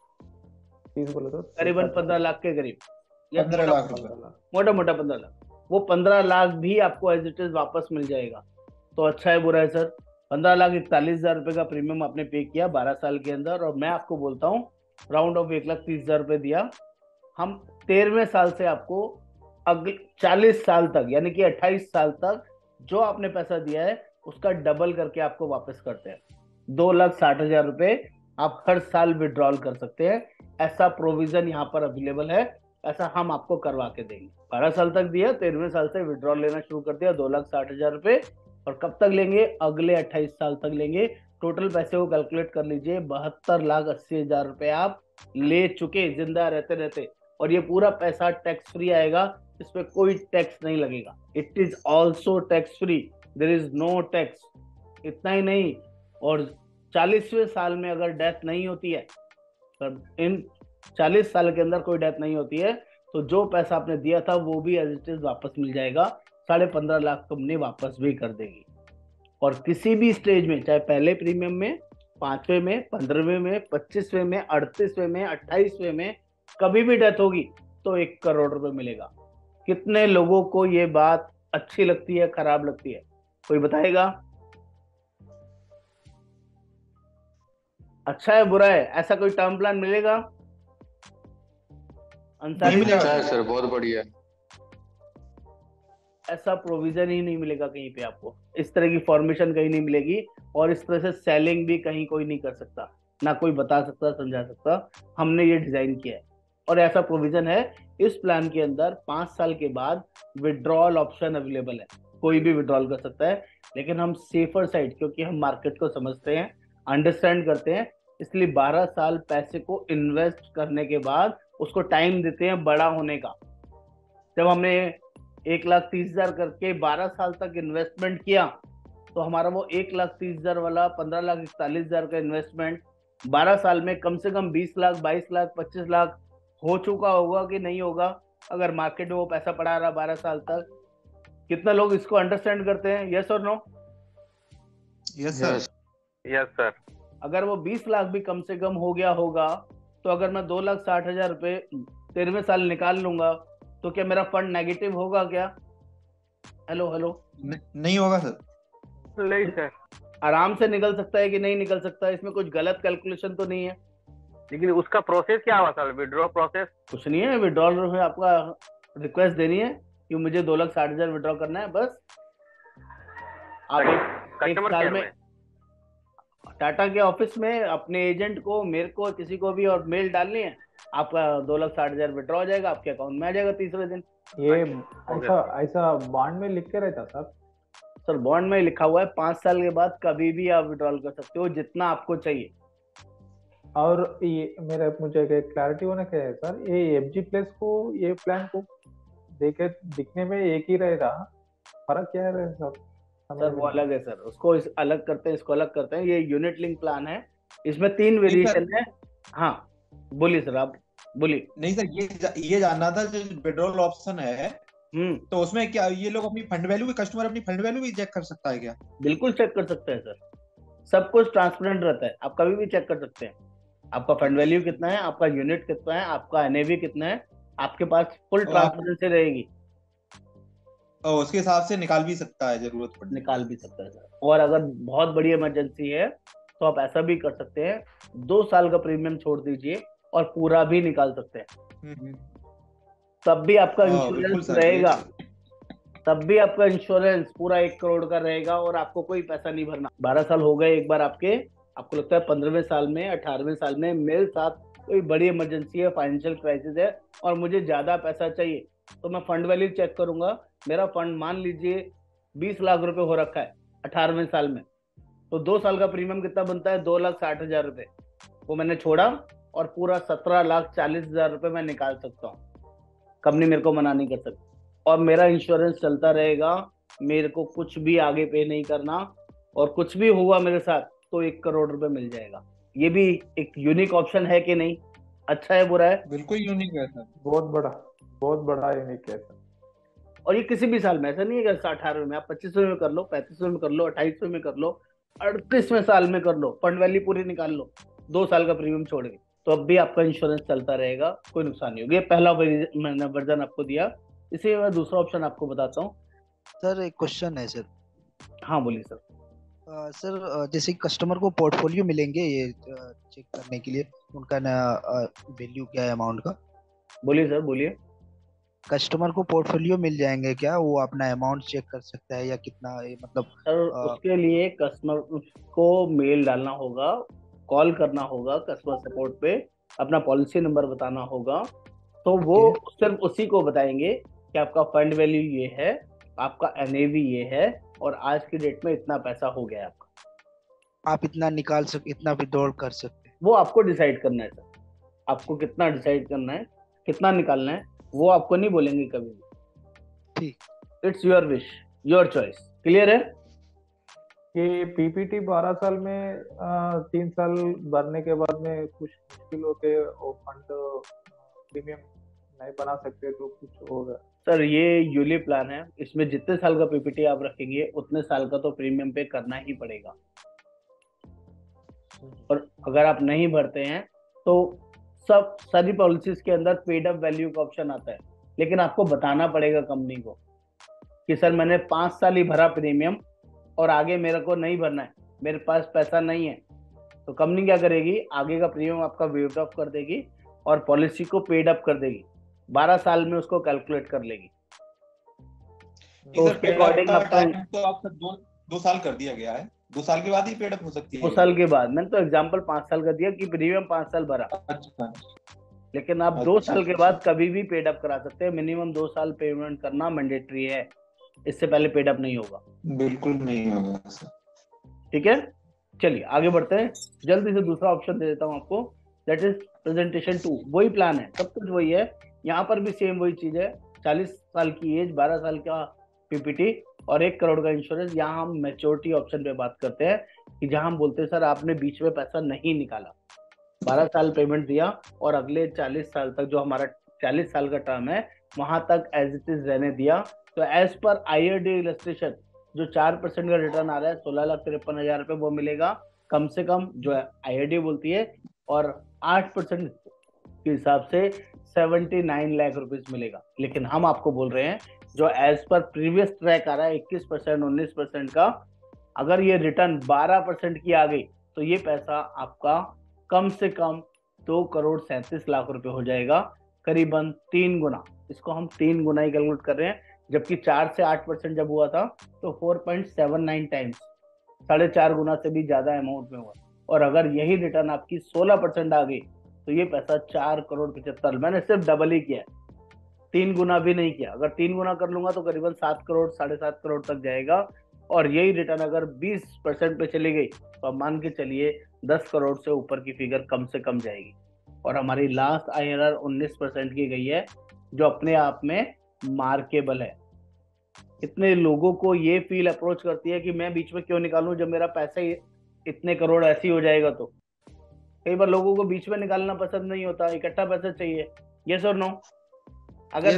30 बोले तो करीबन 15 लाख के करीब, या 15 लाख रुपए। मोटा मोटा 15 लाख, वो 15 लाख भी आपको एज इट इज वापस मिल जाएगा। तो अच्छा है बुरा है सर? 15,41,000 रुपए का प्रीमियम आपने पे किया 12 साल के अंदर, और मैं आपको बोलता हूँ राउंड ऑफ 1,30,000 रुपए दिया। हम 13वें साल से आपको अगले 40 साल तक, यानी कि 28 साल तक जो आपने पैसा दिया है उसका डबल करके आपको वापस करते हैं। 2,60,000 रुपए आप हर साल विड्रॉल कर सकते हैं। ऐसा प्रोविजन यहाँ पर अवेलेबल है, ऐसा हम आपको करवा के देंगे। 12 साल तक दिया, 13वें साल से विड्रॉल लेना शुरू कर दिया, 2,60,000 रुपए, और कब तक लेंगे? अगले 28 साल तक लेंगे। टोटल पैसे को कैलकुलेट कर लीजिए, 72,80,000 रुपए आप ले चुके जिंदा रहते रहते, और ये पूरा पैसा टैक्स फ्री आएगा, इसमें कोई टैक्स नहीं लगेगा। It is also tax free, there is no tax. इतना ही नहीं, और 40वें साल में अगर डेथ नहीं होती है, इन 40 साल के अंदर कोई डेथ नहीं होती है, तो जो पैसा आपने दिया था वो भी एज इट इज वापस मिल जाएगा। 15.5 लाख कंपनी वापस भी कर देगी। और किसी भी स्टेज में, चाहे पहले प्रीमियम में, 5वें में, 15वें में, 25वें में, 38वें में, 28वें में, कभी भी डेथ होगी तो 1 करोड़ रुपए मिलेगा। कितने लोगों को ये बात अच्छी लगती है, खराब लगती है? कोई बताएगा? अच्छा है बुरा है? ऐसा कोई टर्म प्लान मिलेगा? अंसारी नहीं मिलेगा। अच्छा है सर, बहुत बढ़िया है। ऐसा प्रोविजन ही नहीं मिलेगा कहीं पे आपको, इस तरह की फॉर्मेशन कहीं नहीं मिलेगी, और इस तरह से सेलिंग भी कहीं कोई नहीं कर सकता, ना कोई बता सकता, समझा सकता। हमने ये डिजाइन किया है, और ऐसा प्रोविजन है इस प्लान के अंदर 5 साल के बाद विड्रॉल ऑप्शन अवेलेबल है, कोई भी विड्रॉल कर सकता है। लेकिन हम सेफर साइड, क्योंकि हम मार्केट को समझते हैं, अंडरस्टैंड करते हैं, इसलिए 12 साल पैसे को इन्वेस्ट करने के बाद उसको टाइम देते हैं बड़ा होने का। जब हमने 1,30,000 करके 12 साल तक इन्वेस्टमेंट किया, तो हमारा वो 1,30,000 वाला 15,41,000 का इन्वेस्टमेंट 12 साल में कम से कम 20 लाख, 22 लाख, 25 लाख हो चुका होगा कि नहीं होगा, अगर मार्केट में वो पैसा पड़ा रहा 12 साल तक। कितना लोग इसको अंडरस्टैंड करते हैं? यस और no? Yes sir. Yes yes sir. अगर वो 20 लाख भी कम से कम हो गया होगा, तो अगर मैं 2,60,000 रुपए 13वें साल निकाल लूंगा, तो क्या मेरा फंड नेगेटिव होगा क्या? Hello hello. नहीं होगा सर। नहीं सर। आराम से निकल सकता है कि नहीं निकल सकता है? इसमें कुछ गलत कैलकुलेशन तो नहीं है? लेकिन उसका प्रोसेस क्या हुआ सर, विड्रॉ प्रोसेस? कुछ नहीं है, विड्रॉल में आपका रिक्वेस्ट देनी है कि मुझे 2,60,000 विड्रॉ करना है, बस। आप एक कस्टमर साल केयर में में? टाटा के ऑफिस में अपने एजेंट को, मेरे को, किसी को भी और मेल डालनी है, आपका 2,60,000 विड्रॉ हो जाएगा, आपके अकाउंट में आ जाएगा तीसरे दिन। ये हो ऐसा गया। ऐसा बॉन्ड में लिख के रहता सर? सर बॉन्ड में लिखा हुआ है 5 साल के बाद कभी भी आप विड्रॉल कर सकते हो, जितना आपको चाहिए। और ये मेरा मुझे क्लैरिटी होना क्या है सर, ये एफजी प्लस को, ये प्लान को देखे दिखने में एक ही रहेगा, फर्क क्या है सर? सर वो अलग है सर, उसको अलग करते हैं, इसको अलग करते हैं। ये यूनिट लिंक प्लान है, इसमें 3 वेरिएशन है। हाँ बोलिए सर, आप बोलिए। नहीं सर, ये जानना था, जो विड्रॉल ऑप्शन है तो उसमें क्या ये लोग अपनी फंड वैल्यू भी, कस्टमर अपनी फंड वैल्यू भी चेक कर सकता है क्या? बिल्कुल चेक कर सकते हैं सर, सब कुछ ट्रांसपेरेंट रहता है, आप कभी भी चेक कर सकते हैं। आपका फंड वैल्यू कितना है, आपका यूनिट कितना है, आपका एनएवी कितना है, आपके पास फुल और आप ट्रांसपेरेंसी रहेगी। और उसके हिसाब से निकाल भी सकता है जरूरत पड़ने निकाल भी सकता है सर। और अगर बहुत बड़ी इमरजेंसी है तो आप ऐसा भी कर सकते हैं, 2 साल का प्रीमियम छोड़ दीजिए और पूरा भी निकाल सकते हैं, पर। तब भी आपका बिल्कुल इंश्योरेंस सर, रहेगा। तब भी आपका इंश्योरेंस पूरा 1 करोड़ का रहेगा और आपको कोई पैसा नहीं भरना। 12 साल हो गए एक बार आपके, आपको लगता है 15वें साल में, 18वें साल में मेरे साथ कोई बड़ी इमरजेंसी है, फाइनेंशियल क्राइसिस है और मुझे ज्यादा पैसा चाहिए, तो मैं फंड वैल्यू चेक करूंगा। मेरा फंड मान लीजिए 20 लाख रुपए हो रखा है 18वें साल में, तो 2 साल का प्रीमियम कितना बनता है? 2,60,000 रुपए। वो मैंने छोड़ा और पूरा 17,40,000 रुपए मैं निकाल सकता हूँ, कंपनी मेरे को मना नहीं कर सकती, और मेरा इंश्योरेंस चलता रहेगा। मेरे को कुछ भी आगे पे नहीं करना, और कुछ भी हुआ मेरे साथ तो 1 करोड़ रुपए मिल जाएगा। ये भी एक यूनिक ऑप्शन है कि नहीं? अच्छा है बुरा है? बिल्कुल यूनिक है सर। बहुत बड़ा यूनिक है सर। और ये किसी भी साल में, ऐसा नहीं है कि 18वें में, आप 25वें में कर लो, 35वें में कर लो, 28वें में कर लो, 38वें साल में कर लो, फंड वैल्यू पूरी निकाल लो 2 साल का प्रीमियम छोड़ के, तो अब भी आपका इंश्योरेंस चलता रहेगा, कोई नुकसान नहीं होगा। ये पहला मैंने वर्जन आपको दिया। इसी मैं दूसरा ऑप्शन आपको बताता हूँ। सर एक क्वेश्चन है सर। हाँ बोलिए सर। सर जैसे कस्टमर को पोर्टफोलियो मिलेंगे ये चेक करने के लिए, उनका वैल्यू क्या है अमाउंट का? बोलिए सर, बोलिए। कस्टमर को पोर्टफोलियो मिल जाएंगे क्या, वो अपना अमाउंट चेक कर सकता है या कितना, मतलब सर उसके लिए कस्टमर को मेल डालना होगा, कॉल करना होगा कस्टमर सपोर्ट पे, अपना पॉलिसी नंबर बताना होगा, तो वो सिर्फ उसी को बताएंगे कि आपका फंड वैल्यू ये है, आपका एनएवी ये है, और आज की डेट में इतना पैसा हो गया है आपका, आप इतना निकाल इतना विड्रॉल कर सकते हैं। वो आपको डिसाइड करना है सर। आपको कितना डिसाइड करना है, कितना निकालना है, वो आपको नहीं बोलेंगे कभी भी। ठीक। It's your wish, your choice. Clear है? ये पीपीटी 12 साल में 3 साल भरने के बाद में कुछ मुश्किल होके वो फंड प्रीमियम नहीं बना सकते तो कुछ होगा? सर ये यूली प्लान है, इसमें जितने साल का पीपीटी आप रखेंगे उतने साल का तो प्रीमियम पे करना ही पड़ेगा, और अगर आप नहीं भरते हैं तो सारी पॉलिसीज के अंदर पेड अप वैल्यू का ऑप्शन आता है, लेकिन आपको बताना पड़ेगा कंपनी को कि सर मैंने 5 साल ही भरा प्रीमियम और आगे मेरे को नहीं भरना है, मेरे पास पैसा नहीं है, तो कंपनी क्या करेगी? आगे का प्रीमियम आपका वेव ऑफ कर देगी और पॉलिसी को पेड अप कर देगी, 12 साल में उसको कैलकुलेट कर लेगी। तो उसके अकॉर्डिंग आपका तो आपका 2 साल कर दिया गया है, 2 साल के बाद ही पेड अप हो सकती है? 2 साल के बाद। मैंने तो एग्जांपल 5 साल का दिया कि प्रीमियम 5 साल भरा, अच्छा। लेकिन आप 2 साल के बाद कभी भी पेड अप करा सकते हैं। मिनिमम 2 साल पेमेंट करना मैंडेटरी है, इससे पहले पेड अप नहीं होगा। बिल्कुल नहीं होगा सर। ठीक है, चलिए आगे बढ़ते हैं। जल्दी से दूसरा ऑप्शन दे देता हूँ आपको, दैट इज प्रेजेंटेशन 2। वही प्लान है, सब कुछ वही है, यहाँ पर भी सेम वही चीज है। 40 साल की एज, 12 साल का पीपीटी और 1 करोड़ का इंश्योरेंस। यहाँ हम मैच्योरिटी ऑप्शन पे बात करते हैं कि जहाँ हम बोलते हैं सर आपने बीच में पैसा नहीं निकाला, 12 साल पेमेंट दिया और अगले 40 साल तक, जो हमारा 40 साल का टर्म है, वहां तक एज इट इज रहने दिया, तो एज पर आईआरडी इलस्ट्रेशन जो 4% का रिटर्न आ रहा है 16,53,000 रुपये वो मिलेगा कम से कम, जो IRDA बोलती है, और 8% के हिसाब से 79 लाख रुपीस मिलेगा। लेकिन हम आपको बोल रहे हैं जो एज पर प्रीवियस ट्रैक आ रहा है 21% 19% का, अगर ये रिटर्न 12% की आ गई तो ये पैसा आपका कम से कम 2,37,00,000 रुपए हो जाएगा, करीबन 3 गुना। इसको हम 3 गुना ही कैलकुलेट कर रहे हैं, जबकि 4 से 8% जब हुआ था तो 4.79 टाइम्स, 4.5 गुना से भी ज्यादा अमाउंट में हुआ। और अगर यही रिटर्न आपकी 16% आ गई तो ये पैसा 4,75,00,000, मैंने सिर्फ डबल ही किया, 3 गुना भी नहीं किया। अगर 3 गुना कर लूंगा तो करीबन 7 करोड़ 7.5 करोड़ तक जाएगा। और यही रिटर्न अगर 20% पे चली गई तो आप मान के चलिए 10 करोड़ से ऊपर की फिगर कम से कम जाएगी। और हमारी लास्ट IRR 19% की गई है, जो अपने आप में मार्केबल है। इतने लोगों को ये फील अप्रोच करती है कि मैं बीच में क्यों निकालूं जब मेरा पैसा ही इतने करोड़ ऐसे ही हो जाएगा। तो कई बार लोगों को बीच में निकालना पसंद नहीं होता, इकट्ठा पैसा चाहिए। यस और नो? अगर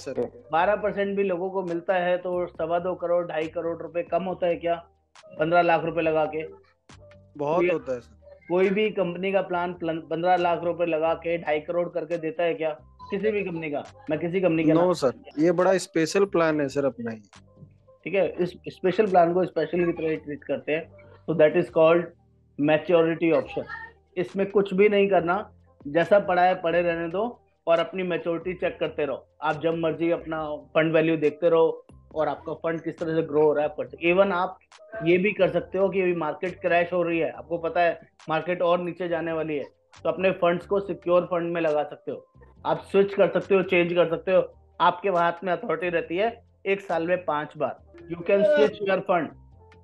12% भी लोगों को मिलता है तो 2.25 करोड़ 2.5 करोड़ रुपए कम होता है क्या 15 लाख रुपए लगा के? बहुत होता है सर। कोई भी कंपनी का प्लान 15 लाख रुपए लगा के 2.5 करोड़ करके देता है क्या? किसी भी कंपनी का, मैं किसी कंपनी का नो सर, ये बड़ा स्पेशल प्लान है सर अपना ही। ठीक है, इस स्पेशल प्लान को स्पेशल की तरह ट्रीट करते हैं, तो that is called maturity option. इसमें कुछ भी नहीं करना, जैसा पड़ा है पड़े रहने दो और अपनी मैच्योरिटी चेक करते रहो। आप जब मर्जी अपना फंड वैल्यू देखते रहो और आपका फंड किस तरह से ग्रो हो रहा है। इवन आप ये भी कर सकते हो कि अभी मार्केट क्रैश हो रही है, आपको पता है मार्केट और नीचे जाने वाली है, तो अपने फंड्स को सिक्योर फंड में लगा सकते हो। आप स्विच कर सकते हो, चेंज कर सकते हो, आपके हाथ में अथॉरिटी रहती है। 1 साल में 5 बार you can switch your fund.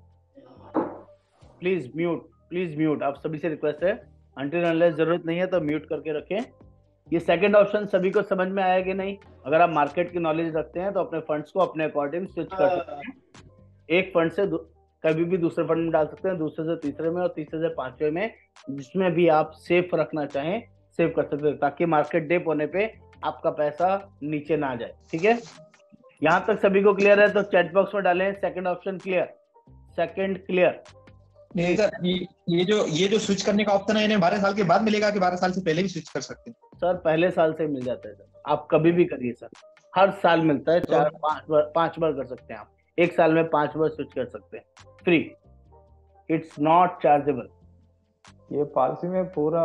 Please mute, आप सभी से रिक्वेस्ट है, अनटिल अनलेस जरूरत नहीं है तो म्यूट करके रखें। ये सेकंड ऑप्शन सभी को समझ में आया कि नहीं? अगर आप मार्केट की नॉलेज रखते हैं तो अपने फंड्स को अपने अकॉर्डिंग स्विच कर सकते हैं। एक फंड से कभी भी दूसरे फंड में डाल सकते हैं, दूसरे से तीसरे में और तीसरे से 5वें में, जिसमें भी आप सेफ रखना चाहें सेव कर सकते हैं, ताकि मार्केट डिप होने पे आपका पैसा नीचे ना जाए। ठीक है, यहाँ तक सभी को क्लियर है तो चैट बॉक्स में डालें second option clear, second clear. नहीं सर, ये जो स्विच करने का ऑप्शन है इन्हें 12 साल के बाद मिलेगा कि 12 साल से पहले भी स्विच कर सकते हैं? सर पहले साल से मिल जाता है सर, आप कभी भी करिए सर, हर साल मिलता है। 5 बार कर सकते हैं आप, 1 साल में 5 बार स्विच कर सकते हैं, फ्री, इट्स नॉट चार्जेबल। ये पॉलिसी में पूरा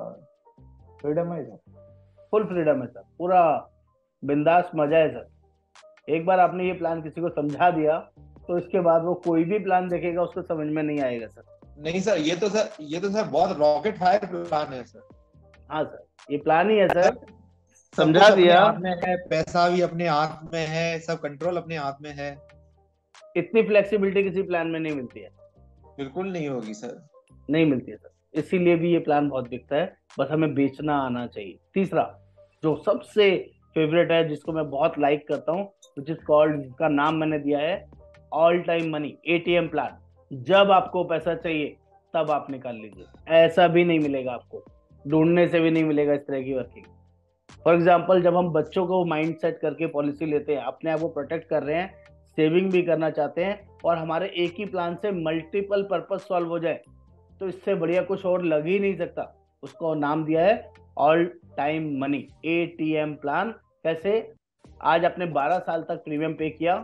फ्रीडम है सर? फुल फ्रीडम है सर, पूरा बिंदास मजा है सर। एक बार आपने ये प्लान किसी को समझा दिया तो इसके बाद वो कोई भी प्लान देखेगा उसको समझ में नहीं आएगा सर। नहीं सर, ये तो सर बहुत रॉकेट फायर प्लान है सर। हाँ सर, ये प्लान ही है सर, समझा दिया। हाथ में है, पैसा भी अपने हाथ में है, सब कंट्रोल अपने हाथ में है। इतनी फ्लेक्सिबिलिटी किसी प्लान में नहीं मिलती है, बिल्कुल नहीं होगी सर, नहीं मिलती है सर। इसीलिए भी ये प्लान बहुत बिकता है, बस हमें बेचना आना चाहिए। तीसरा जो सबसे फेवरेट है, जिसको मैं बहुत लाइक करता हूँ, विच इज कॉल्ड, जिसका नाम मैंने दिया है all time money ATM plan. जब आपको पैसा चाहिए तब आप निकाल लीजिए, ऐसा भी नहीं मिलेगा आपको, ढूंढने से भी नहीं मिलेगा इस तरह की वर्किंग। फॉर एग्जाम्पल, जब हम बच्चों को माइंड सेट करके पॉलिसी लेते हैं, अपने आप को प्रोटेक्ट कर रहे हैं, सेविंग भी करना चाहते हैं, और हमारे एक ही प्लान से मल्टीपल पर्पस सॉल्व हो जाए, तो इससे बढ़िया कुछ और लग ही नहीं सकता। उसको नाम दिया है all time money ATM plan. कैसे? आज आपने 12 साल तक प्रीमियम पे किया,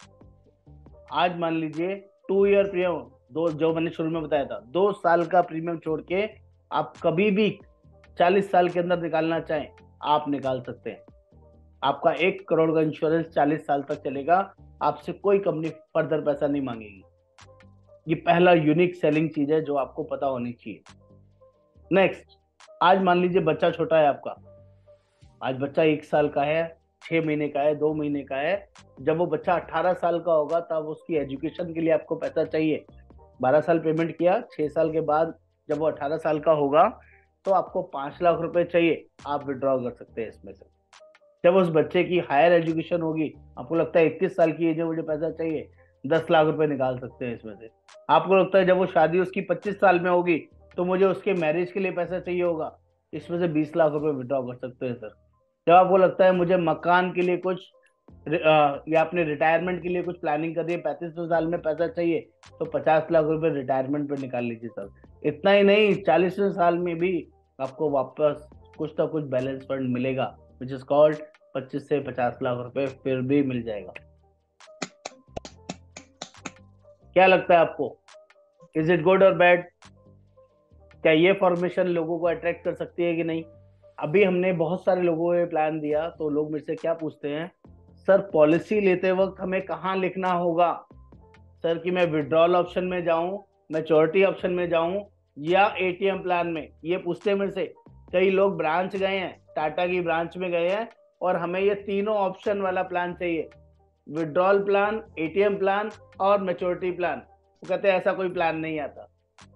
आज मान लीजिए 2 ईयर प्रीमियम, जो मैंने शुरू में बताया था, 2 साल का प्रीमियम छोड़ के आप कभी भी 40 साल के अंदर निकालना चाहें आप निकाल सकते हैं। आपका 1 करोड़ का इंश्योरेंस 40 साल तक चलेगा, आपसे कोई कंपनी फर्दर पैसा नहीं मांगेगी। ये पहला यूनिक सेलिंग चीज है जो आपको पता होनी चाहिए। नेक्स्ट, आज मान लीजिए बच्चा छोटा है आपका, आज बच्चा 1 साल का है, 6 महीने का है, 2 महीने का है। जब वो बच्चा 18 साल का होगा तब उसकी एजुकेशन के लिए आपको पैसा चाहिए। 12 साल पेमेंट किया, 6 साल के बाद जब वो 18 साल का होगा तो आपको 5 लाख रुपए चाहिए, आप विड्रॉ कर सकते हैं इसमें से। जब उस बच्चे की हायर एजुकेशन होगी, आपको लगता है 21 साल की एज है, मुझे पैसा चाहिए, 10 लाख रुपए निकाल सकते हैं इसमें से। आपको लगता है जब वो शादी उसकी 25 साल में होगी तो मुझे उसके मैरिज के लिए पैसा चाहिए होगा, इसमें से 20 लाख रुपए विड्रॉ कर सकते हैं सर। जब आपको लगता है मुझे मकान के लिए कुछ या अपने रिटायरमेंट के लिए कुछ प्लानिंग कर रही है, 35 साल में पैसा चाहिए, तो 50 लाख रुपए रिटायरमेंट पे निकाल लीजिए सर। इतना ही नहीं, 40वें साल में भी आपको वापस कुछ ना कुछ बैलेंस फंड मिलेगा, विच इज कॉल्ड 25 से 50 लाख रुपए फिर भी मिल जाएगा। क्या लगता है आपको, इज इट गुड और बैड? क्या ये फॉर्मेशन लोगों को अट्रैक्ट कर सकती है कि नहीं? अभी हमने बहुत सारे लोगों को प्लान दिया, तो लोग मेरे से क्या पूछते हैं, सर पॉलिसी लेते वक्त हमें कहाँ लिखना होगा सर, कि मैं विड्रॉल ऑप्शन में जाऊं, मैच्योरिटी ऑप्शन में जाऊं, या एटीएम प्लान में? ये पूछते हैं मेरे से। कई लोग ब्रांच गए हैं, टाटा की ब्रांच में गए हैं, और हमें ये तीनों ऑप्शन वाला प्लान चाहिए, विड्रॉल प्लान, एटीएम प्लान और मैच्योरिटी प्लान। वो कहते हैं ऐसा कोई प्लान नहीं आता।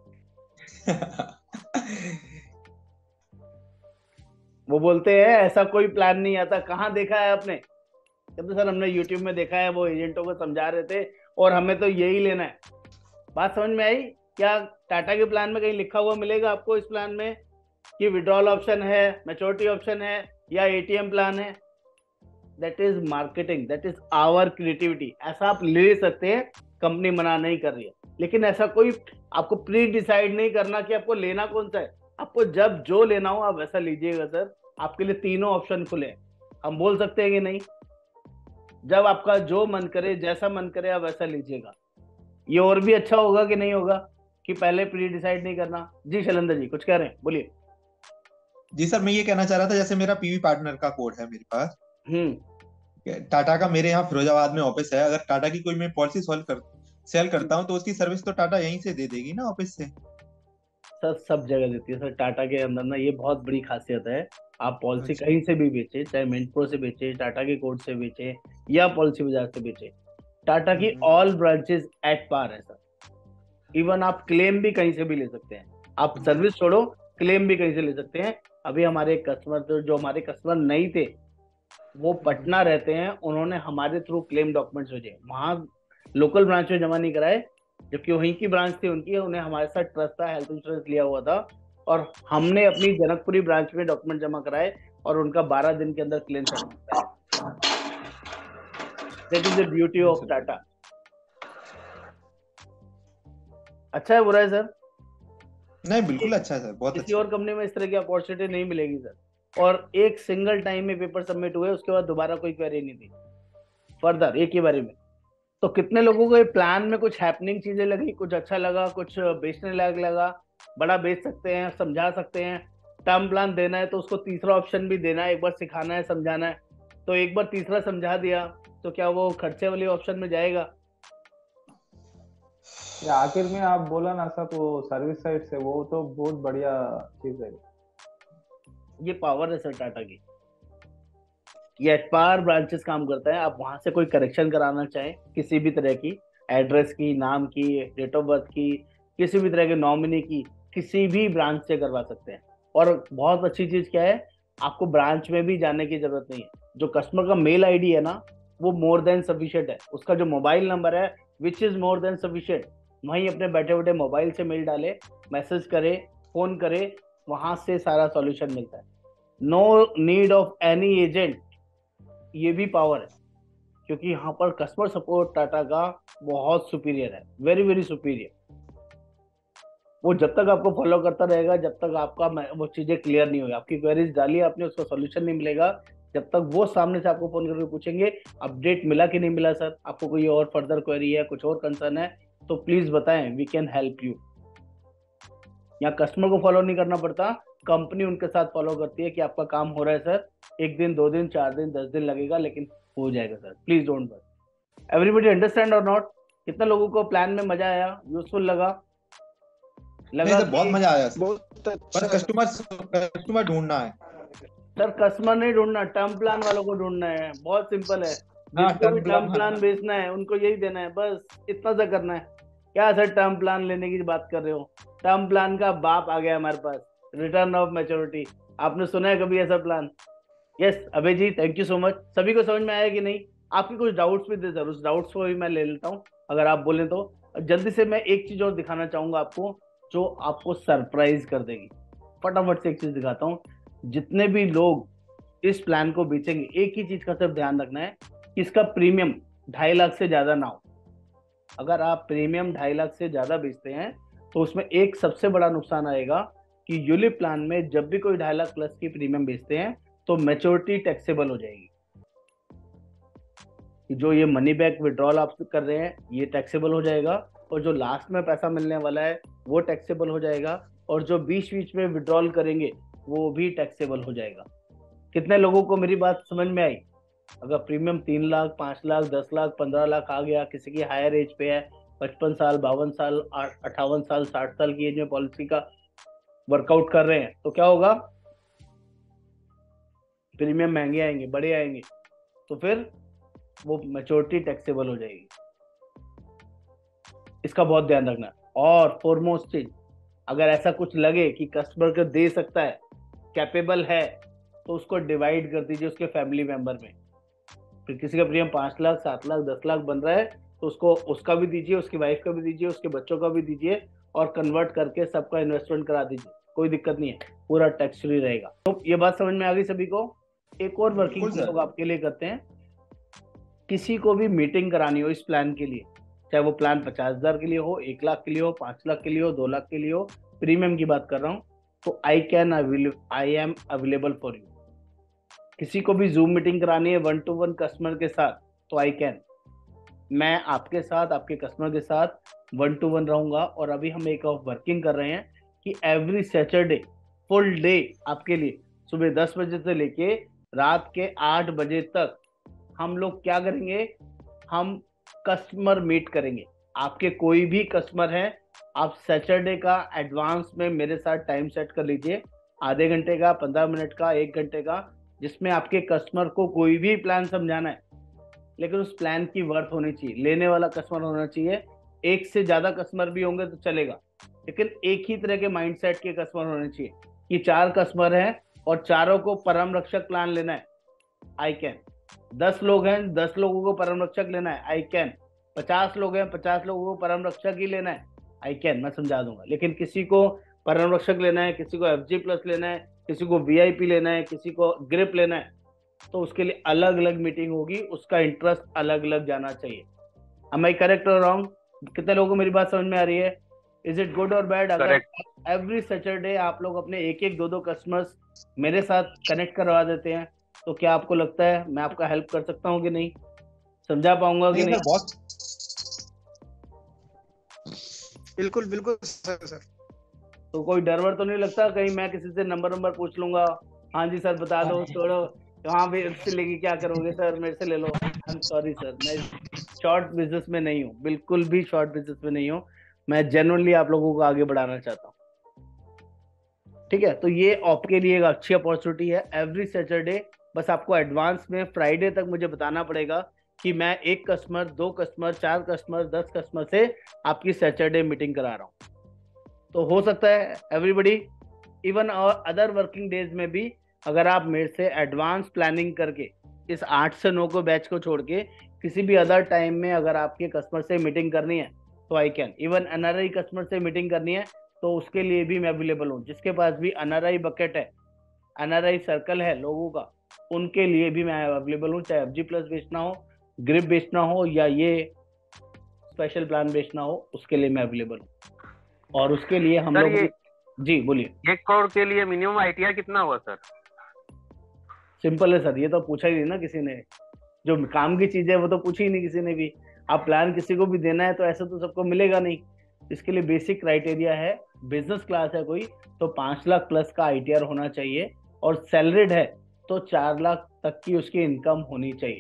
वो बोलते हैं ऐसा कोई प्लान नहीं आता, कहाँ देखा है आपने? कहते सर हमने यूट्यूब में देखा है, वो एजेंटों को समझा रहे थे और हमें तो यही लेना है। बात समझ में आई? क्या टाटा के प्लान में कहीं लिखा हुआ मिलेगा आपको इस प्लान में कि विड्रॉल ऑप्शन है, मैच्योरिटी ऑप्शन है या एटीएम प्लान है? That is marketing, that is our creativity. ऐसा आप ले सकते हैं, कंपनी मना नहीं कर रही है, लेकिन ऐसा कोई आपको प्री डिसाइड नहीं करना कि आपको लेना कौन सा है। आपको जब जो लेना हो आप वैसा लीजिएगा सर। आपके लिए तीनों ऑप्शन खुले हैं, हम बोल सकते हैं कि नहीं? जब आपका जो मन करे, जैसा मन करे, आप वैसा लीजिएगा। ये और भी अच्छा होगा कि नहीं होगा कि पहले प्री डिसाइड नहीं करना? जी शैलेंद्र जी कुछ कह रहे हैं, बोलिए। जी सर, मैं ये कहना चाह रहा था, जैसे मेरा पीवी पार्टनर का कोड है मेरे पास, टाटा का मेरे यहाँ फिरोजाबाद में ऑफिस है। अगर टाटा की कोई मैं पॉलिसी सेल करता हूँ तो उसकी सर्विस तो टाटा यहीं से दे देगी ना, ऑफिस से? सर सब जगह देती है सर। टाटा के अंदर ना ये बहुत बड़ी खासियत है, आप पॉलिसी अच्छा। कहीं से भी बेचे, चाहे मिंटप्रो से बेचे, टाटा के कोड से बेचे या पॉलिसी बाजार से बेचे, टाटा की ऑल ब्रांचेस एट पार है सर। इवन आप क्लेम भी कहीं से भी ले सकते हैं। आप सर्विस छोड़ो, क्लेम भी कहीं से ले सकते हैं। अभी हमारे कस्टमर जो हमारे कस्टमर नहीं थे, वो पटना रहते हैं, उन्होंने हमारे थ्रू क्लेम डॉक्यूमेंट्स भेजे, वहां लोकल ब्रांच में जमा नहीं कराए, जबकि वहीं की ब्रांच थी उनकी, उन्हें हमारे साथ ट्रस्ट था, हेल्थ इंश्योरेंस लिया हुआ था, और हमने अपनी जनकपुरी ब्रांच में डॉक्यूमेंट जमा कराए और उनका 12 दिन के अंदर क्लेम सेटल कराया। That is the beauty of Tata. अच्छा है बुरा है सर? नहीं, बिल्कुल अच्छा है सर, बहुत किसी अच्छा। और कंपनी में इस तरह की अपॉर्चुनिटी नहीं मिलेगी सर। और एक सिंगल टाइम में पेपर सबमिट हुए, उसके बाद दोबारा कोई क्वेरी नहीं थी फर्दर एक ही बारे में। तो कितने लोगों को ये प्लान में कुछ हैपनिंग चीजें लगी, कुछ अच्छा लगा, कुछ बेचने लायक लगा, बड़ा बेच सकते हैं, समझा सकते हैं। टर्म प्लान देना है तो उसको तीसरा ऑप्शन भी देना है, एक बार सिखाना है, समझाना है, तो एक बार तीसरा समझा दिया तो क्या वो खर्चे वाले ऑप्शन में जाएगा? या आखिर में आप बोला ना सब, वो सर्विस साइड से, वो तो बहुत बढ़िया चीज है। ये पावर है सर टाटा की। ये एट पार ब्रांचेस काम करता है। आप वहां से कोई करेक्शन कराना चाहें किसी भी तरह की, एड्रेस की, नाम की, डेट ऑफ बर्थ की, किसी भी तरह के नॉमिनी की, किसी भी ब्रांच से करवा सकते हैं। और बहुत अच्छी चीज क्या है, आपको ब्रांच में भी जाने की जरूरत नहीं है। जो कस्टमर का मेल आईडी है ना, वो मोर देन सफिशिएंट है। उसका जो मोबाइल नंबर है, which is more than sufficient. वहीं अपने बैठे बैठे मोबाइल से मेल डाले, मैसेज करे, फोन करे, वहां से सारा सॉल्यूशन मिलता है। No need of any agent. ये भी पावर है, क्योंकि यहाँ पर कस्टमर सपोर्ट टाटा का बहुत सुपीरियर है, वेरी वेरी सुपीरियर। वो जब तक आपको फॉलो करता रहेगा, जब तक आपका वो चीजें क्लियर नहीं होगी, आपकी क्वेरीज डाली आपने, उसका सॉल्यूशन नहीं मिलेगा, जब तक वो सामने से आपको फोन करके पूछेंगे अपडेट मिला कि नहीं मिला सर, आपको कोई और फर्दर क्वेरी है, कुछ और कंसर्न है, तो प्लीज बताएं, वी कैन हेल्प यू। यहाँ कस्टमर को फॉलो नहीं करना पड़ता, कंपनी उनके साथ फॉलो करती है कि आपका काम हो रहा है सर, 1 दिन 2 दिन 4 दिन 10 दिन लगेगा, लेकिन हो जाएगा sir, please don't worry. Everybody understand और नॉट? कितना लोगों को प्लान में मजा आया, यूजफुल लगा? नहीं सर, बहुत मजा आया सर। बहुत अच्छा पर कस्टमर ढूंढना है सर। कस्टमर नहीं ढूंढना, टर्म प्लान वालों को ढूंढना है। बहुत सिंपल है, जिसको भी टर्म प्लान बेचना है उनको यही देना है, बस इतना सा करना है। क्या सर टर्म प्लान लेने की बात कर रहे हो? टर्म प्लान का बाप आ गया हमारे पास, रिटर्न ऑफ मैच्योरिटी। आपने सुना है कभी ऐसा plan? Yes Abhay ji, thank you so much. सभी को समझ में आया कि नहीं? आपके कुछ डाउट्स भी थे सर, उस डाउट्स को भी मैं ले लेता हूँ अगर आप बोले तो। जल्दी से मैं एक चीज और दिखाना चाहूंगा आपको, जो आपको सरप्राइज कर देगी। फटाफट से एक चीज दिखाता हूँ। जितने भी लोग इस प्लान को बेचेंगे, एक ही चीज का सिर्फ ध्यान रखना है, कि इसका प्रीमियम 2.5 लाख से ज्यादा ना हो। अगर आप प्रीमियम 2.5 लाख से ज्यादा बेचते हैं तो उसमें एक सबसे बड़ा नुकसान आएगा कि यूलिप प्लान में जब भी कोई 2.5 लाख प्लस की प्रीमियम बेचते हैं तो मैच्योरिटी टैक्सेबल हो जाएगी। कि जो ये मनी बैक विड्रॉल आप कर रहे हैं ये टैक्सेबल हो जाएगा, और जो लास्ट में पैसा मिलने वाला है वो टैक्सेबल हो जाएगा, और जो बीच बीच में विड्रॉल करेंगे वो भी टैक्सेबल हो जाएगा। कितने लोगों को मेरी बात समझ में आई? अगर प्रीमियम 3 लाख, 5 लाख, 10 लाख, 15 लाख आ गया, किसी की हायर एज पे है, 55 साल, 52 साल, 58 साल, 60 साल की एज में पॉलिसी का वर्कआउट कर रहे हैं, तो क्या होगा? प्रीमियम महंगे आएंगे, बड़े आएंगे, तो फिर वो मैच्योरिटी टैक्सेबल हो जाएगी। इसका बहुत ध्यान रखना। और फॉरमोस्ट चीज, अगर ऐसा कुछ लगे कि कस्टमर को दे सकता है, कैपेबल है, तो उसको डिवाइड कर दीजिए उसके फैमिली मेंबर में। फिर किसी का प्रीमियम 5 लाख, 7 लाख, 10 लाख बन रहा है तो उसको उसका भी दीजिए, उसकी वाइफ का भी दीजिए, उसके बच्चों का भी दीजिए, और कन्वर्ट करके सबका इन्वेस्टमेंट करा दीजिए, कोई दिक्कत नहीं है, पूरा टैक्स फ्री रहेगा। तो ये बात समझ में आ गई सभी को? एक और वर्किंग लोग आपके लिए करते हैं, किसी को भी मीटिंग करानी हो इस प्लान के लिए, चाहे वो प्लान 50,000 के लिए हो, 1 लाख के लिए हो, 5 लाख के लिए हो, 2 लाख के लिए हो, प्रीमियम की बात कर रहा हूँ, तो I am available for you. किसी को भी जूम मीटिंग करानी है 1-to-1 कस्टमर के साथ, तो आई कैन, मैं आपके साथ, आपके कस्टमर के साथ 1-to-1 रहूंगा। और अभी हम एक ऑफ वर्किंग कर रहे हैं कि एवरी सैटरडे फुल डे आपके लिए, सुबह 10 बजे से लेके रात के 8 बजे तक हम लोग क्या करेंगे, हम कस्टमर मीट करेंगे। आपके कोई भी कस्टमर हैं, आप सैटरडे का एडवांस में मेरे साथ टाइम सेट कर लीजिए, आधे घंटे का, 15 मिनट का, 1 घंटे का, जिसमें आपके कस्टमर को कोई भी प्लान समझाना है, लेकिन उस प्लान की वर्थ होनी चाहिए, लेने वाला कस्टमर होना चाहिए। एक से ज्यादा कस्टमर भी होंगे तो चलेगा, लेकिन एक ही तरह के माइंडसेट के कस्टमर होने चाहिए। कि 4 कस्टमर हैं और चारों को परम रक्षक प्लान लेना है, आई कैन। 10 लोग हैं, 10 लोगों को परम रक्षक लेना है, आई कैन। 50 लोग हैं, 50 लोगों को परम रक्षक ही लेना है, आई कैन, मैं समझा दूंगा। लेकिन किसी को परम रक्षक लेना है, किसी को FG प्लस लेना है, किसी को VIP लेना है, किसी को ग्रिप लेना है, तो उसके लिए अलग अलग मीटिंग होगी, उसका इंटरेस्ट अलग अलग जाना चाहिए। Am I correct or wrong? कितने लोगों को मेरी बात समझ में आ रही है? Is it good or bad? अगर एवरी सैटरडे आप लोग अपने 1-1, 2-2 कस्टमर्स मेरे साथ कनेक्ट करवा देते हैं, तो क्या आपको लगता है मैं आपका हेल्प कर सकता हूँ कि नहीं? समझा पाऊंगा कि नहीं? बिल्कुल बिल्कुल सर। तो कोई डर वर तो नहीं लगता कहीं मैं किसी से नंबर पूछ लूंगा, हाँ जी सर बता दो, छोड़ो, हाँ भी इससे लेके क्या करोगे सर, मेरे से ले लो। आई एम सॉरी सर, मैं शॉर्ट बिजनेस में नहीं हूँ, बिल्कुल भी शॉर्ट बिजनेस में नहीं हूँ। मैं जेन्युइनली आप लोगों को आगे बढ़ाना चाहता हूँ, ठीक है? तो ये आपके लिए एक अच्छी अपॉर्चुनिटी है। एवरी सैटरडे बस आपको एडवांस में फ्राइडे तक मुझे बताना पड़ेगा कि मैं 1 कस्टमर, 2 कस्टमर, 4 कस्टमर, 10 कस्टमर से आपकी सैटरडे मीटिंग करा रहा हूँ। तो हो सकता है एवरीबडी, इवन और अदर वर्किंग डेज में भी, अगर आप मेरे से एडवांस प्लानिंग करके इस 8 से 9 को बैच को छोड़ के किसी भी अदर टाइम में अगर आपके कस्टमर से मीटिंग करनी है तो I can. Even NRI customer से मीटिंग करनी है तो उसके लिए भी मैं अवेलेबल हूँ। जिसके पास भी NRI बकेट है, NRI सर्कल है लोगों का, उनके लिए भी मैं अवेलेबल हूँ। चाहे FG प्लस बेचना हो, ग्रिप बेचना हो, या ये स्पेशल प्लान बेचना हो, उसके लिए मैं अवेलेबल हूँ। और उसके लिए हम लोग, जी बोलिए। 1 करोड़ के लिए मिनिमम ITR कितना हुआ सर? सिंपल है सर, ये तो पूछा ही नहीं ना किसी ने, जो काम की चीज है वो तो पूछी ही नहीं किसी ने भी। आप प्लान किसी को भी देना है तो ऐसा तो सबको मिलेगा नहीं। इसके लिए बेसिक क्राइटेरिया है, बिजनेस क्लास है कोई तो 5 लाख प्लस का ITR होना चाहिए, और सैलरीड है तो 4 लाख तक की उसकी इनकम होनी चाहिए।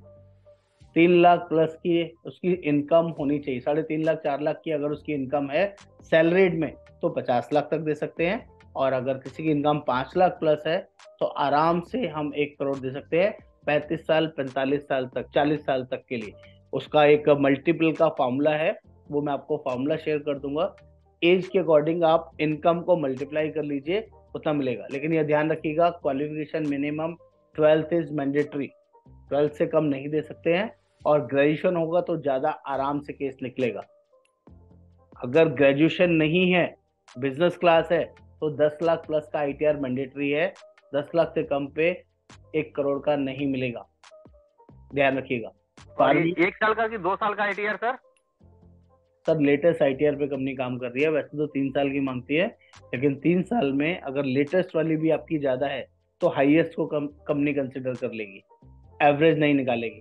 3 लाख प्लस की उसकी इनकम होनी चाहिए। 3.5 लाख 4 लाख की अगर उसकी इनकम है सैलरीड में तो 50 लाख तक दे सकते हैं, और अगर किसी की इनकम 5 लाख प्लस है तो आराम से हम 1 करोड़ दे सकते हैं 35 साल, 45 साल तक, 40 साल तक के लिए। उसका एक मल्टीपल का फॉर्मूला है, वो मैं आपको फॉर्मूला शेयर कर दूंगा। एज के अकॉर्डिंग आप इनकम को मल्टीप्लाई कर लीजिए, उतना मिलेगा। लेकिन यह ध्यान रखिएगा, qualification minimum 12th is mandatory, 12th से कम नहीं दे सकते हैं, और ग्रेजुएशन होगा तो ज्यादा आराम से केस निकलेगा। अगर ग्रेजुएशन नहीं है, बिजनेस क्लास है, तो 10 लाख प्लस का ITR मैंडेटरी है। 10 लाख से कम पे 1 करोड़ का नहीं मिलेगा। ध्यान रखिएगा। और ये 1 साल का कि 2 साल का ITR sir? Sir latest ITR पे कंपनी काम कर रही है, वैसे तो 3 साल की मांगती है, लेकिन 3 साल में अगर लेटेस्ट वाली भी आपकी ज्यादा है तो हाईएस्ट को कंपनी कंसिडर कर लेगी, एवरेज नहीं निकालेगी।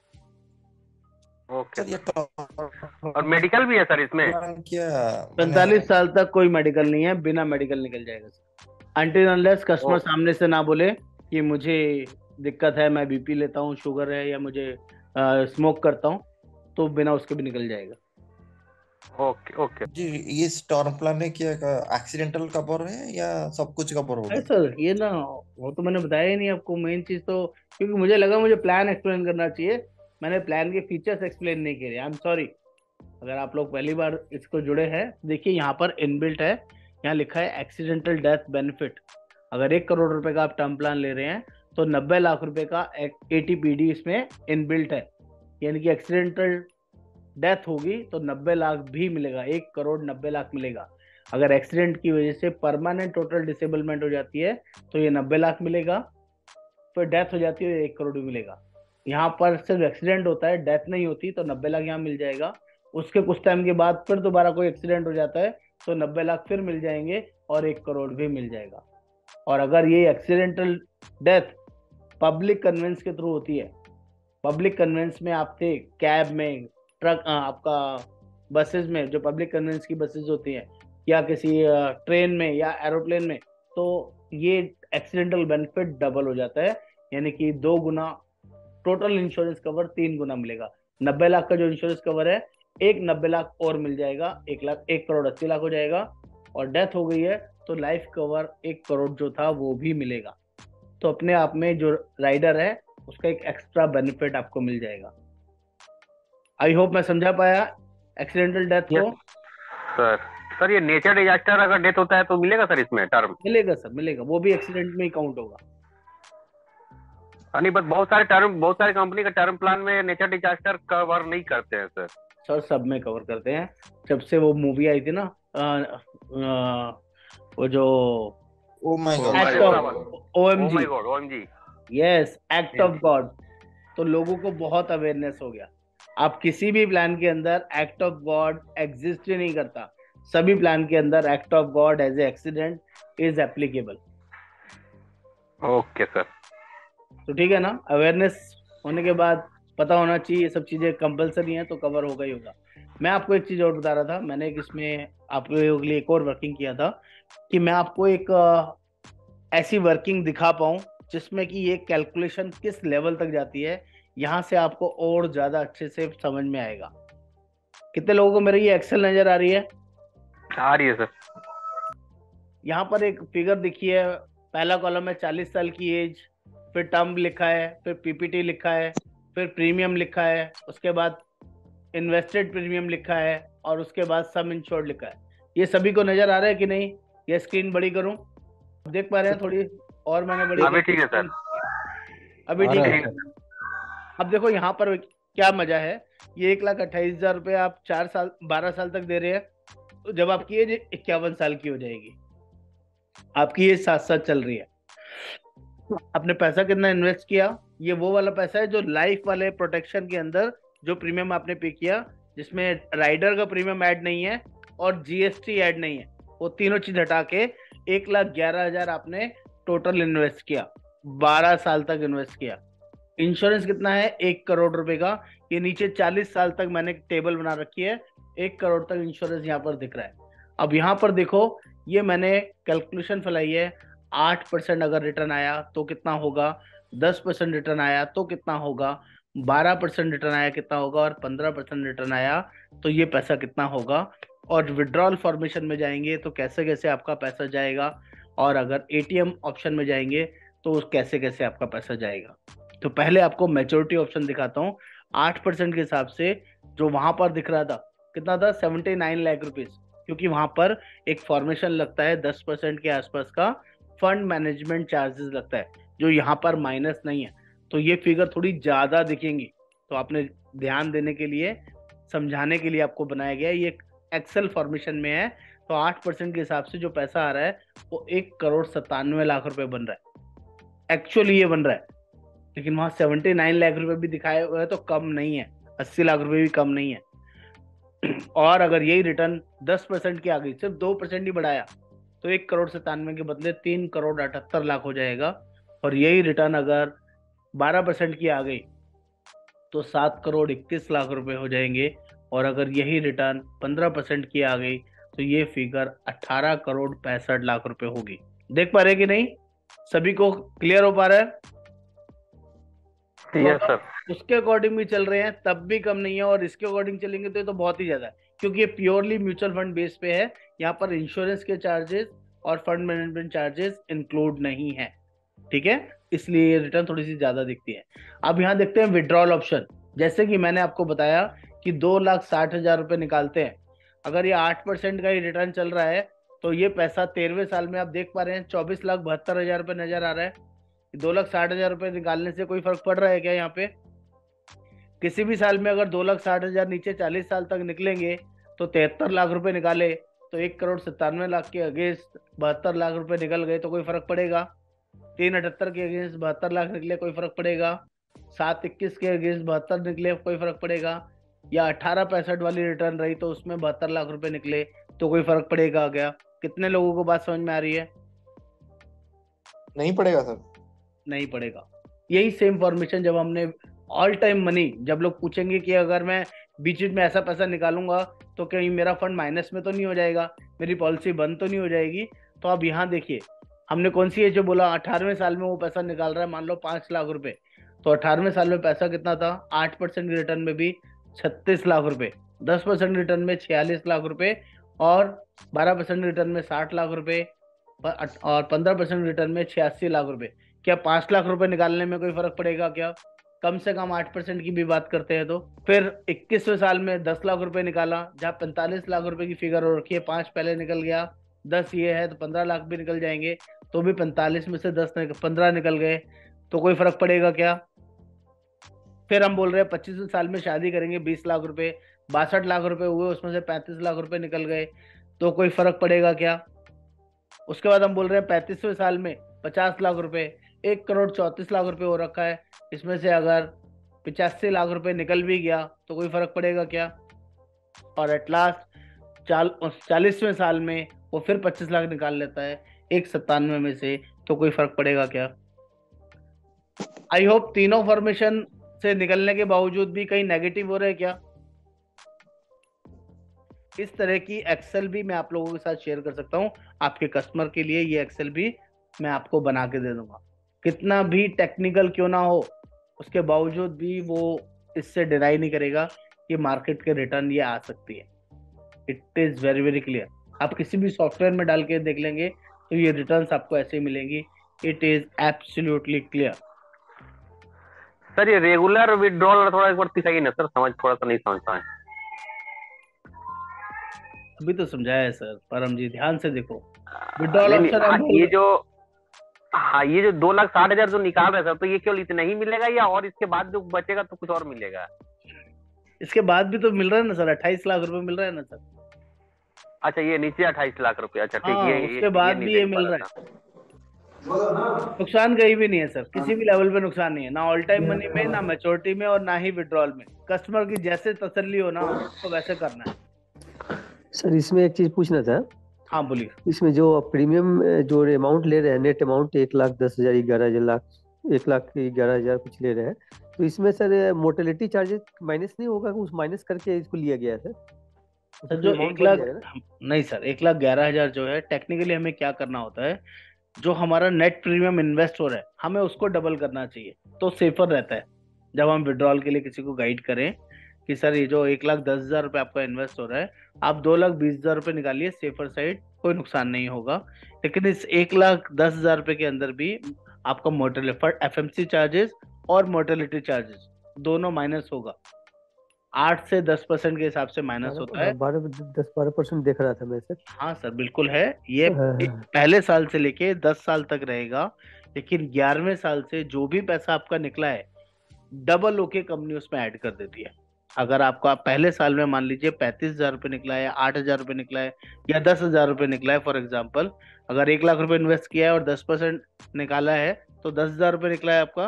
ओके। और मेडिकल भी है सर इसमें? क्या 45 साल तक कोई मेडिकल नहीं है, बिना मेडिकल निकल जाएगा सर, अनटिल अनलेस कस्टमर सामने से ना बोले कि मुझे दिक्कत है, मैं बीपी लेता हूँ, शुगर है, या मुझे स्मोक करता हूँ, तो बिना उसके भी निकल जाएगा। ओके ओके जी। ये टर्म प्लान है क्या, एक्सीडेंटल कवर है या सब कुछ कवर होगा? है सर, ये ना वो तो मैंने बताया ही नहीं आपको, मेन चीज तो, क्योंकि मुझे लगा मुझे प्लान एक्सप्लेन करना चाहिए, मैंने प्लान के फीचर्स एक्सप्लेन नहीं किए। आई एम सॉरी, अगर आप लोग पहली बार इसको जुड़े हैं, देखिए यहाँ पर इनबिल्ट है, यहाँ लिखा है एक्सीडेंटल डेथ बेनिफिट। अगर 1 करोड़ रुपए का आप टर्म प्लान ले रहे हैं तो 90 लाख रुपए का एटीपीडी इसमें इनबिल्ट है, यानी कि एक्सीडेंटल डेथ होगी तो 90 लाख भी मिलेगा, 1 करोड़ 90 लाख मिलेगा। अगर एक्सीडेंट की वजह से परमानेंट टोटल डिसेबलमेंट हो जाती है तो ये 90 लाख मिलेगा, फिर डेथ हो जाती है 1 करोड़ भी मिलेगा। यहाँ पर सिर्फ एक्सीडेंट होता है, डेथ नहीं होती, तो 90 लाख यहाँ मिल जाएगा। उसके कुछ टाइम के बाद फिर दोबारा कोई एक्सीडेंट हो जाता है तो 90 लाख फिर मिल जाएंगे और 1 करोड़ भी मिल जाएगा। और अगर ये एक्सीडेंटल डेथ पब्लिक कन्वेंस के थ्रू होती है, पब्लिक कन्वेंस में आप थे, कैब में, ट्रक, आपका बसेस में, जो पब्लिक कन्वेंस की बसेस होती हैं, या किसी ट्रेन में या एरोप्लेन में, तो ये एक्सीडेंटल बेनिफिट डबल हो जाता है, यानी कि 2 गुना टोटल इंश्योरेंस कवर 3 गुना मिलेगा। 90 लाख का जो इंश्योरेंस कवर है, एक 90 लाख और मिल जाएगा, 1 करोड़ 80 लाख हो जाएगा। और डेथ हो गई है तो लाइफ कवर 1 करोड़ जो था वो भी मिलेगा। तो अपने आप में जो राइडर है उसका एक एक्स्ट्रा बेनिफिट आपको मिल जाएगा। आई होप मैं समझा पाया एक्सीडेंटल डेथ को। सर ये नेचर डिजास्टर अगर डेथ होता है तो मिलेगा सर इसमें टर्म? मिलेगा सर, मिलेगा, वो भी एक्सीडेंट में ही काउंट होगा। नहीं, बस बहुत सारे कंपनी का टर्म प्लान में नेचर डिजास्टर कवर नहीं करते हैं सर। सर सब में कवर करते हैं। जब से वो मूवी आई थी ना, वो जो oh my god, OMG, yes, act of god, तो लोगों को बहुत अवेयरनेस हो गया। आप किसी भी प्लान के अंदर एक्ट ऑफ गॉड एग्जिस्ट ही नहीं करता, सभी प्लान के अंदर act of god as a accident is applicable. Okay sir, तो ठीक है ना, अवेयरनेस होने के बाद पता होना चाहिए, ये सब चीजें कंपलसरी हैं तो कवर होगा ही होगा। मैं आपको एक चीज और बता रहा था, मैंने इसमें आपके लिए एक और वर्किंग किया था कि मैं आपको एक ऐसी वर्किंग दिखा पाऊं जिसमें कि ये कैलकुलेशन किस लेवल तक जाती है, यहाँ से आपको और ज्यादा अच्छे से समझ में आएगा। कितने लोगों को मेरी ये एक्सेल नजर आ रही है? आ रही है सर। यहाँ पर एक फिगर दिखी है, पहला कॉलम है 40 साल की एज, फिर टर्म लिखा है, फिर पीपीटी लिखा है, फिर प्रीमियम लिखा है, उसके बाद इन्वेस्टेड प्रीमियम लिखा है, और उसके बाद सम इंश्योर्ड लिखा है। ये सभी को नजर आ रहा है कि नहीं? ये स्क्रीन बड़ी करूं? देख पा रहे हैं थोड़ी? और मैंने बड़ी, अभी ठीक है सर, अभी ठीक है। अब देखो यहाँ पर क्या मजा है, ये 1,28,000 रुपये आप 12 साल तक दे रहे हैं, तो जब आपकी एज 51 साल की हो जाएगी, आपकी एज 7 चल रही है, आपने पैसा कितना इन्वेस्ट किया? ये वो वाला पैसा है जो लाइफ वाले प्रोटेक्शन के अंदर जो प्रीमियम आपने पे किया, जिसमें राइडर का प्रीमियम ऐड नहीं है और जीएसटी ऐड नहीं है, वो तीनों चीज हटा के 1,11,000 आपने टोटल इन्वेस्ट किया, 12 साल तक इन्वेस्ट किया। इंश्योरेंस कितना है? 1 करोड़ रुपए का। ये नीचे 40 साल तक मैंने टेबल बना रखी है, 1 करोड़ तक इंश्योरेंस यहाँ पर दिख रहा है। अब यहाँ पर देखो, ये मैंने कैलकुलेशन फैलाई है, 8% अगर रिटर्न आया तो कितना होगा, 10% रिटर्न आया तो कितना होगा, 12% रिटर्न आया कितना होगा, और 15% रिटर्न आया तो ये पैसा कितना होगा, और विड्रॉल फॉर्मेशन में जाएंगे तो कैसे कैसे आपका पैसा जाएगा, और अगर एटीएम ऑप्शन में जाएंगे तो कैसे कैसे आपका पैसा जाएगा। तो पहले आपको मैच्योरिटी ऑप्शन दिखाता हूँ। 8% के हिसाब से जो वहां पर दिख रहा था, कितना था? 79 लाख रुपीज, क्योंकि वहां पर एक फॉर्मेशन लगता है 10% के आसपास का, फंड मैनेजमेंट चार्जेस लगता है, जो यहाँ पर माइनस नहीं है, तो ये फिगर थोड़ी ज्यादा दिखेंगी। तो आपने ध्यान देने के लिए, समझाने के लिए आपको बनाया गया है, ये एक्सेल फॉर्मेशन में है। तो 8% के हिसाब से जो पैसा आ रहा है वो 1,97,00,000 रुपए बन रहा है, एक्चुअली ये बन रहा है। लेकिन वहां 79 लाख रुपए भी दिखाए हुए हैं, तो कम नहीं है, 80 लाख रुपए भी कम नहीं है। और अगर यही रिटर्न 10% की आ गई, सिर्फ 2% ही बढ़ाया, तो 1 करोड़ 97 के बदले 3 करोड़ 78 लाख हो जाएगा। और यही रिटर्न अगर 12% की आ गई तो 7 करोड़ 21 लाख रुपए हो जाएंगे। और अगर यही रिटर्न 15% की आ गई तो ये फिगर 18 करोड़ 65 लाख रुपए होगी। देख पा रहे कि नहीं? सभी को क्लियर हो पा रहा है? Yes sir. उसके अकॉर्डिंग भी चल रहे हैं तब भी कम नहीं है, और इसके अकॉर्डिंग चलेंगे तो ये तो बहुत ही ज्यादा है, क्योंकि ये प्योरली म्यूचुअल फंड बेस पे है। यहाँ पर इंश्योरेंस के चार्जेस और फंड मैनेजमेंट चार्जेस इंक्लूड नहीं है, ठीक है, इसलिए रिटर्न थोड़ी सी ज्यादा दिखती है। अब यहाँ देखते हैं विड्रॉल ऑप्शन। जैसे कि मैंने आपको बताया कि 2,60,000 रुपए निकालते हैं, अगर ये 8% का ही रिटर्न चल रहा है तो ये पैसा 13वें साल में आप देख पा रहे हैं 24,72,000 रुपए नजर आ रहा है। 2,60,000 रुपए निकालने से कोई फर्क पड़ रहा है क्या? यहाँ पे किसी भी साल में अगर 2,60,000 नीचे 40 साल तक निकलेंगे तो 73 लाख रुपए निकाले तो 1 करोड़ 97 लाख के अगेंस्ट 72 लाख रुपए निकल गए तो कोई फर्क पड़ेगा? 378 के अगेंस्ट 72 लाख निकले, कोई फर्क पड़ेगा? 721 के अगेंस्ट 72 निकले, कोई फर्क पड़ेगा? या 1865 वाली रिटर्न रही तो उसमें 72 लाख रुपए निकले तो कोई फर्क पड़ेगा क्या? कितने लोगों को बात समझ में आ रही है? नहीं पड़ेगा सर। नहीं पड़ेगा। यही सेम फॉर्मेशन जब हमने ऑल टाइम मनी, जब लोग पूछेंगे कि अगर मैं बीच में ऐसा पैसा निकालूंगा तो कहीं मेरा फंड माइनस में तो नहीं हो जाएगा, मेरी पॉलिसी बंद तो नहीं हो जाएगी, तो अब यहाँ देखिए हमने कौन सी है जो बोला 18वें साल में वो पैसा निकाल रहा है, मान लो 5 लाख रुपए, तो 18वें साल में पैसा कितना था? 8% रिटर्न में भी 36 लाख रुपए, 10% रिटर्न में 46 लाख रुपए, और 12% रिटर्न में 60 लाख रुपए, और 15% रिटर्न में 86 लाख रुपए। क्या 5 लाख रुपए निकालने में कोई फर्क पड़ेगा क्या? कम से कम 8% की भी बात करते हैं तो। फिर 21वें साल में 10 लाख रुपए निकाला, जहाँ 45 लाख रुपए की फिगर हो रखी है, 5 पहले निकल गया, 10 ये है तो 15 लाख भी निकल जाएंगे, तो भी 45 में से 15 निकल गए तो कोई फर्क पड़ेगा क्या? फिर हम बोल रहे हैं 25वें साल में शादी करेंगे, 20 लाख रुपए, 62 लाख रुपए हुए, उसमें से 35 लाख रुपए निकल गए तो कोई फर्क पड़ेगा क्या? उसके बाद हम बोल रहे हैं 35वें साल में 50 लाख रुपए, 1 करोड़ 34 लाख रुपए हो रखा है, इसमें से अगर 85 लाख रुपए निकल भी गया तो कोई फर्क पड़ेगा क्या? और एट लास्ट 40वें साल में वो फिर 25 लाख निकाल लेता है 197 में से, तो कोई फर्क पड़ेगा क्या? आई होप तीनों फॉर्मेशन से निकलने के बावजूद भी कहीं नेगेटिव हो रहे हैं क्या? इस तरह की एक्सेल भी मैं आप लोगों के साथ शेयर कर सकता हूँ आपके कस्टमर के लिए। ये एक्सेल भी मैं आपको बना के दे दूंगा, कितना भी टेक्निकल क्यों ना हो उसके बावजूद भी वो इससे डिनाई नहीं करेगा कि मार्केट के रिटर्न ये आ सकती है। It is very very clear. आप किसी भी सॉफ्टवेयर में डाल के देख लेंगे तो ये रिटर्न्स आपको ऐसे ही मिलेंगी। It is absolutely clear. Sir ये रेगुलर विड्रॉल थोड़ा एक बार दिखाइए ना सर, समझ थोड़ा सा नहीं समझ पाए। अभी तो समझाया है सर परम जी, ध्यान से देखो विड्रॉल ऑप्शन। ये जो 2,60,000 जो निकाल रहे सर, तो ये केवल इतना ही मिलेगा या और इसके बाद जो बचेगा तो कुछ और मिलेगा? इसके बाद भी तो मिल रहा है ना सर, 28 लाख रुपए मिल रहा है ना सर। अच्छा ये नीचे 28 लाख रुपए, अच्छा ठीक है। उसके बाद भी ये मिल रहा है। नुकसान कहीं भी नहीं है सर, किसी भी लेवल पे नुकसान नहीं है, ना ऑल टाइम मनी में, ना मैच्योरिटी में, और ना ही विड्रॉल में। कस्टमर की जैसे तसल्ली हो ना तो वैसे करना है। सर इसमें एक चीज पूछना था। हाँ बोलिए। इसमें जो प्रीमियम जो अमाउंट ले रहे हैं, नेट अमाउंट 1,10,000 11,000 कुछ ले रहे हैं, तो इसमें सर मोर्टेलिटी चार्जेस माइनस नहीं होगा? उस माइनस करके इसको लिया गया है सर? जो 1 लाख नहीं सर, 1,11,000 जो है टेक्निकली हमें क्या करना होता है, जो हमारा नेट प्रीमियम इन्वेस्ट हो रहा है हमें उसको डबल करना चाहिए, तो सेफर रहता है। जब हम विड्रॉल के लिए किसी को गाइड करें कि सर ये जो 1,10,000 रुपए आपका इन्वेस्ट हो रहा है, आप 2,20,000 रुपए निकालिए सेफर साइड, कोई नुकसान नहीं होगा। लेकिन इस 1,10,000 रुपए के अंदर भी आपका मोर्टेलिटी, एफएमसी चार्जेस और मोर्टेलिटी चार्जेस दोनों माइनस होगा। 8 से 10% के हिसाब से माइनस होता है। 10-12% देख रहा था मैं सर। हाँ सर बिल्कुल है, ये पहले साल से लेके 10 साल तक रहेगा। लेकिन 11वें साल से जो भी पैसा आपका निकला है डबल होके कंपनी उसमें ऐड कर देती है। अगर आपका पहले साल में मान लीजिए 35,000 रुपये निकला है, 8,000 रुपये निकला है, या 10,000 रुपये निकला है, फॉर एग्जाम्पल अगर 1 लाख रुपए इन्वेस्ट किया है और 10% निकाला है तो 10,000 रुपये निकला है आपका,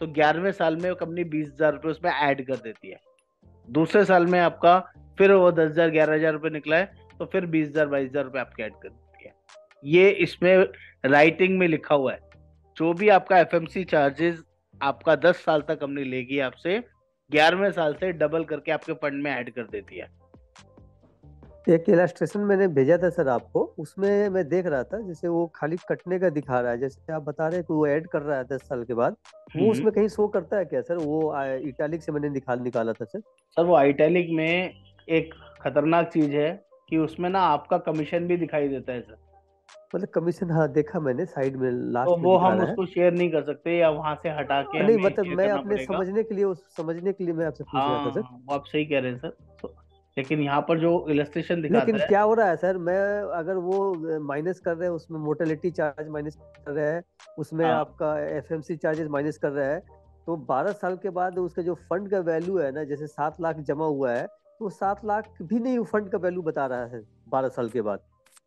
तो 11वें साल में कंपनी 20,000 रुपये उसमें ऐड कर देती है। दूसरे साल में आपका फिर वो 10,000 11,000 रुपये निकला है तो फिर 20,000 22,000 रुपये आपके ऐड कर देती है। ये इसमें राइटिंग में लिखा हुआ है। जो भी आपका एफएमसी चार्जेस आपका 10 साल तक कंपनी लेगी आपसे, 11वें साल से डबल करके आपके फंड में ऐड कर देती है। एक इलस्ट्रेशन मैंने भेजा था सर आपको, उसमें मैं देख रहा था जैसे वो खाली कटने का दिखा रहा है, जैसे आप बता रहे हैं कि वो ऐड कर रहा है 10 साल के बाद, वो उसमें कहीं शो करता है क्या सर? वो इटैलिक से मैंने निकाला था सर। सर वो इटैलिक में एक खतरनाक चीज है कि उसमें ना आपका कमीशन भी दिखाई देता है सर। मतलब कमीशन, हाँ देखा मैंने साइड में लास्ट तो में वो दिखा हम रहा है। उसको शेयर नहीं कर सकते या वहां से हटा के नहीं हमें मतलब शेयर मैं करना अपने पड़ेगा। समझने के लिए मैं आपसे पूछ रहा था सर। हाँ वो आप सही कह रहे हैं सर। लेकिन यहाँ पर जो इलस्ट्रेशन लेकिन दिखाता है, क्या हो रहा है सर, मैं अगर वो माइनस कर रहे हैं, उसमें मोर्टेलिटी चार्ज माइनस कर रहे हैं, उसमें हाँ आपका एफएमसी चार्जेस माइनस कर रहे हैं, तो 12 साल के बाद उसका जो फंड का वैल्यू है ना, जैसे 7 लाख जमा हुआ है, तो 7 लाख भी नहीं वो फंड का वैल्यू बता रहा है 12 साल के बाद।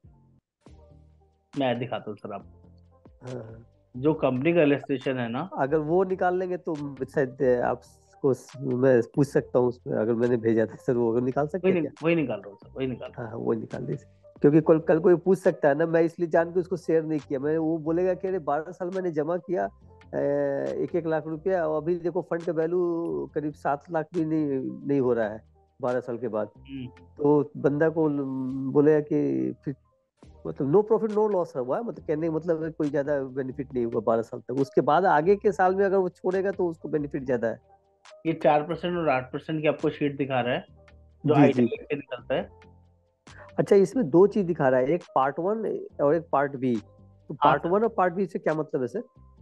मैं दिखाता हूँ सर आपको। हाँ। जो कंपनी का इलस्ट्रेशन है ना, अगर वो निकाल लेंगे तो शायद आपको मैं पूछ सकता हूँ उसमें, अगर मैंने भेजा था सर, वो अगर निकाल सकते हैं क्या? वही निकाल रहा हूँ सर, वही निकाल रहा हूँ। हाँ वो निकाल दीजिए, क्योंकि कल कोई पूछ सकता है ना, मैं इसलिए जान के उसको शेयर नहीं किया। मैं वो बोलेगा कि अरे 12 साल मैंने जमा किया 1-1 लाख रुपया, और अभी देखो फंड का वैल्यू करीब 7 लाख भी नहीं हो रहा है 12 साल के बाद। तो बंदा को बोलेगा कि फिर मतलब नो प्रॉफिट नो लॉस हुआ है, मतलब कहने का मतलब है कोई ज्यादा बेनिफिट नहीं हुआ 12 साल तक। उसके बाद आगे के साल में अगर वो छोड़ेगा तो उसको बेनिफिट ज्यादा है। ये 4% और 8% की आपको शीट दिखा रहा है जो जी जी। आइटैलिक से निकलता है। अच्छा, इसमें 2 चीज दिखा रहा है, एक पार्ट 1 और एक पार्ट बी। तो पार्ट 1 और पार्ट बी से क्या मतलब है सर?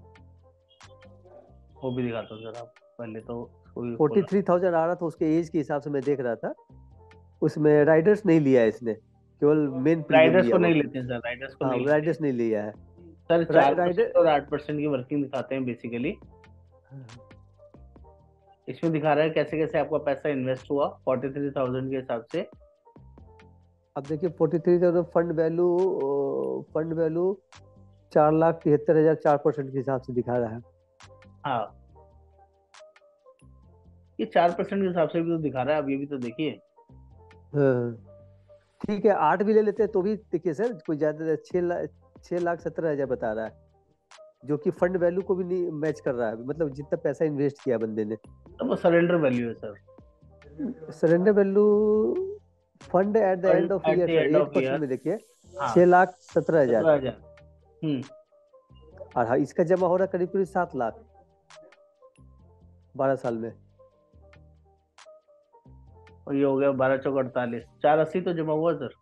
वो भी दिखाता हूँ सर आप पहले तो। 43,000 आ रहा था उसके एज के हिसाब से, मैं देख रहा था उसमें राइडर्स नहीं लिया है इसने, केवल मेन प्रीमियम राइडर्स लिया को हुआ। नहीं लेते हैं सर, राइडर्स को हाँ नहीं राइडर्स लेते हैं नहीं लिया है सर। राइडर। 4% और 8% की वर्किंग दिखाते हैं बेसिकली। इसमें दिखा रहा है कैसे कैसे आपका पैसा इन्वेस्ट हुआ 43,000 के हिसाब से। अब देखिए 43,000 फंड वैल्यू 4,73,000 4% के हिसाब से दिखा रहा है। हाँ ये 4% के हिसाब से भी तो दिखा रहा है। अब ये भी तो देखिए। ठीक है, 8 भी ले लेते हैं तो भी देखिए सर, कोई ज्यादा 6,17,000 बता रहा है, जो कि फंड वैल्यू को भी नहीं मैच कर रहा है, मतलब जितना पैसा इन्वेस्ट किया बंदे ने। तो वो सरेंडर वैल्यू है sir. Surrender value fund at the end of year sir 8% में देखिए 6,17,000। 17,000। और हाँ, इसका जमा हो रहा करीब करीब 7 लाख 12 साल में। और ये हो गया 12 चौक 48, 480 तो जमा हुआ सर।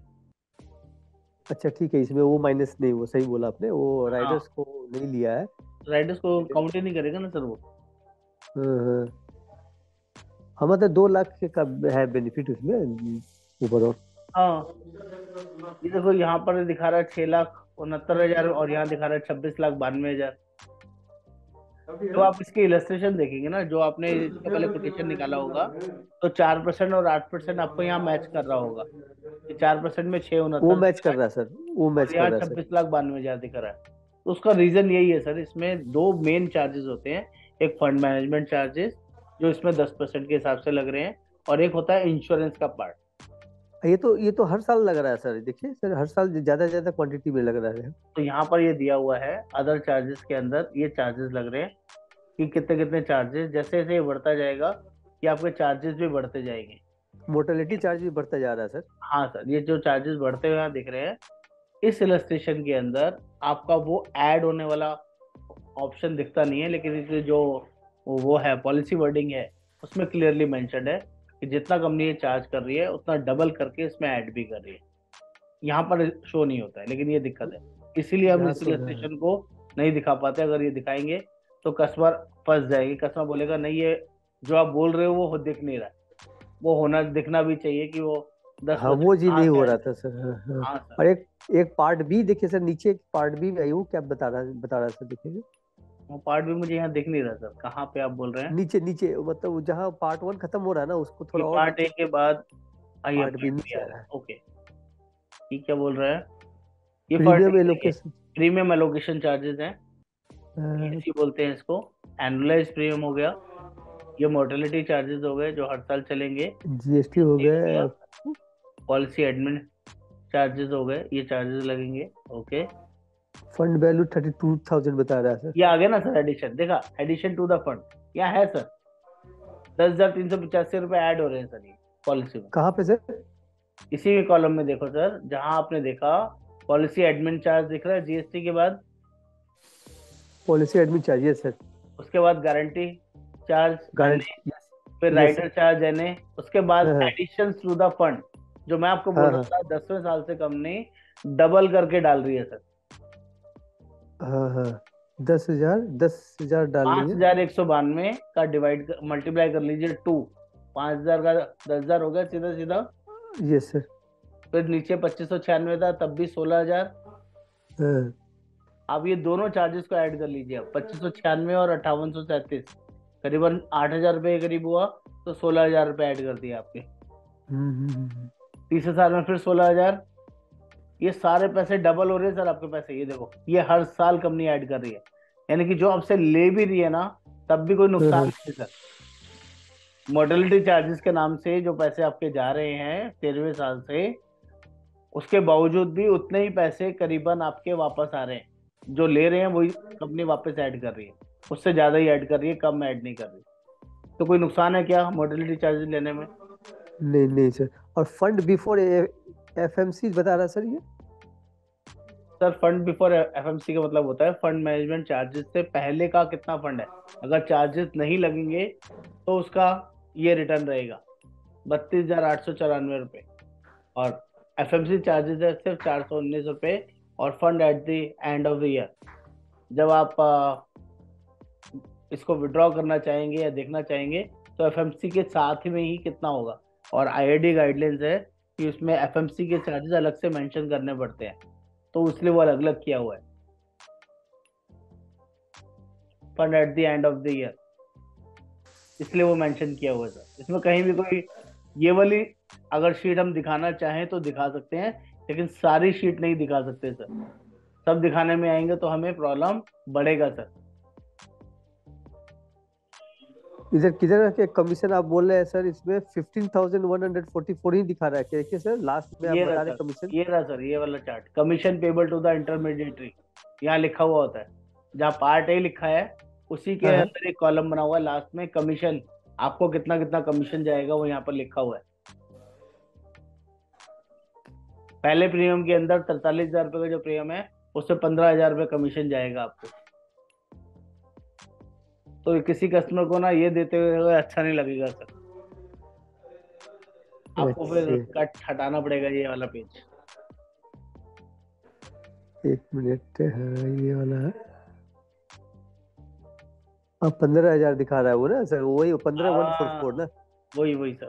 अच्छा ठीक है, इसमें वो माइनस नहीं, वो सही बोला आपने, वो राइडर्स को नहीं लिया है। राइडर्स को काउंट ही नहीं करेगा ना सर वो। हाँ मतलब 2 लाख का है बेनिफिट उसमें ओवरऑल। हाँ ये देखो यहाँ पर दिखा रहा है 6,69,000 और यहाँ दिखा रहा है 26,92,000। तो आप इसके इलस्ट्रेशन देखेंगे ना, जो आपने इसके पहले कोटेशन निकाला होगा, तो 4% और 8% आपको यहाँ मैच कर रहा होगा। 4% में 6,69 वो मैच कर रहा है सर, वो मैच कर रहा है सर। 26,92,000 दिख रहा है। तो उसका रीजन यही है सर, इसमें 2 मेन चार्जेस होते हैं। एक फंड मैनेजमेंट चार्जेस जो इसमें 10% के हिसाब से लग रहे हैं, और एक होता है इंश्योरेंस का पार्ट। ये तो हर साल लग रहा है सर, देखिए सर हर साल ज्यादा क्वांटिटी में लग रहा है। तो यहाँ पर ये दिया हुआ है अदर चार्जेस के अंदर ये चार्जेस लग रहे हैं कि कितने कितने चार्जेस, जैसे जैसे ये बढ़ता जाएगा कि आपके चार्जेस भी बढ़ते जाएंगे। मोर्टेलिटी चार्ज भी बढ़ता जा रहा है सर। हाँ सर, ये जो चार्जेस बढ़ते हुए यहाँ दिख रहे हैं, इस इलस्ट्रेशन के अंदर आपका वो ऐड होने वाला ऑप्शन दिखता नहीं है, लेकिन इसमें जो वो है पॉलिसी वर्डिंग है उसमें क्लियरली मेंशन्ड है कि जितना कंपनी ये चार्ज कर रही है उतना डबल करके इसमें ऐड भी कर रही है। यहाँ पर शो नहीं होता है, लेकिन ये दिक्कत है, इसीलिए हम इस इलस्ट्रेशन को नहीं दिखा पाते। अगर ये दिखाएंगे तो कस्टमर फंस जाएगी, कस्टमर बोलेगा नहीं ये जो आप बोल रहे हो वो दिख नहीं रहा है, वो होना दिखना भी चाहिए कि वो 10। हाँ वो जी नहीं हो रहा था सर। हाँ सर। और एक पार्ट बी देखिए सर, नीचे एक पार्ट बी आई, वो क्या बता रहा है सर, देखिए वो पार्ट भी मुझे यहाँ दिख नहीं रहा सर, कहाँ पे आप बोल रहे हैं? नीचे मतलब जहाँ पार्ट 1 खत्म हो रहा है ना, उसको थोड़ा और पार्ट ए के बाद पार्ट बी नीचे आ रहा है। ओके, ये क्या बोल रहा है? ये premium allocation premium allocation charges हैं, ऐसे बोलते हैं इसको। एनुअलाइज प्रीमियम हो गया, ये मोर्टेलिटी चार्जेस हो गए जो हर साल चलेंगे, जीएसटी हो गया, पॉलिसी एडमिन चार्जेस हो गए, ये चार्जेस लगेंगे। ओके, फंड वैल्यू 32,000 बता रहा है सर। ये आ गया ना सर एडिशन, देखा एडिशन टू द फंड यहाँ है सर, 10,385 रुपए ऐड हो रहे हैं सर ये पॉलिसी में। कहाँ पे सर? इसी कॉलम में देखो सर, जहां आपने देखा पॉलिसी एडमिन चार्ज दिख रहा है जीएसटी के बाद, पॉलिसी एडमिन चार्जेस सर, उसके बाद गारंटी चार्ज, गारंटी, फिर राइडर चार्ज एनए, उसके बाद हाँ। एडिशन टू द फंड, जो मैं आपको बोल हाँ, रहा था 10वें साल से कंपनी डबल करके डाल रही है सर। हाँ हाँ 10,000 डाल रही है। 5,192 का डिवाइड मल्टीप्लाई कर लीजिए 2, 5,000 का 10,000 हो गया सीधा सीधा। Yes sir. फिर नीचे 2,596 था, तब भी 16,000। हाँ, अब ये दोनों चार्जेस को ऐड कर लीजिए, अब 2,596 और 5,837 करीबन 8,000 रुपए के करीब हुआ, तो 16,000 रुपए ऐड कर दिए आपके। तीसरे साल में फिर 16,000, ये सारे पैसे डबल हो रहे हैं सर आपके पैसे। ये देखो, ये हर साल कंपनी ऐड कर रही है, यानी कि जो आपसे ले भी रही है ना, तब भी कोई नुकसान नहीं है सर। मोर्टेलिटी चार्जेस के नाम से जो पैसे आपके जा रहे हैं 13वें साल से, उसके बावजूद भी उतने ही पैसे करीबन आपके वापस आ रहे हैं। जो ले रहे हैं वही कंपनी वापस ऐड कर रही है, उससे ज्यादा ही ऐड कर रही है, कम ऐड नहीं कर रही। तो कोई नुकसान है क्या मोर्टेलिटी चार्जेस लेने में? नहीं नहीं सर। और फंड बिफोर एफएमसी बता रहा सर ये? सर फंड बिफोर एफएमसी का मतलब होता है फंड मैनेजमेंट चार्जेस से पहले का कितना फंड है। अगर चार्जेस नहीं लगेंगे तो उसका ये रिटर्न रहेगा 32,894 रुपए, और एफएमसी चार्जेस है सिर्फ 419 रुपए, और fund at the end of the year जब आप इसको विड्रॉ करना चाहेंगे या देखना चाहेंगे तो एफएमसी के साथ ही में ही कितना होगा। और आईआरडी गाइडलाइंस है कि उसमें एफएमसी के चार्जेस अलग से मेंशन करने पड़ते हैं, तो इसलिए वो अलग अलग किया हुआ है fund at the end of the year, इसलिए वो मेंशन किया हुआ है सर। इसमें कहीं भी कोई ये वाली अगर शीट हम दिखाना चाहें तो दिखा सकते हैं, लेकिन सारी शीट नहीं दिखा सकते सर। सब दिखाने में आएंगे तो हमें प्रॉब्लम बढ़ेगा सर। इधर किधर के कमीशन आप बोल रहे हैं सर? इसमें 15,144 ही दिखा रहा है क्या? देखिए सर लास्ट में आप बता रहे कमीशन, ये रहा सर, ये वाला chart, commission payable to the intermediary, यहाँ लिखा हुआ होता है, जहाँ पार्ट ए लिखा है उसी के अंदर एक कॉलम बना हुआ है लास्ट में, कमीशन आपको कितना कितना कमीशन जाएगा वो यहाँ पर लिखा हुआ है। पहले प्रीमियम के अंदर 43,000 रुपए का जो प्रीमियम है उससे 15,000 रुपए कमीशन जाएगा आपको। तो किसी कस्टमर को ना ये देते हुए अच्छा नहीं लगेगा सर, आपको फिर कट हटाना पड़ेगा ये वाला पेज। 1 मिनट, हाँ ये वाला है। अब 15,000 दिखा रहा है वो ना सर, वही 15,144 ना, वही सर।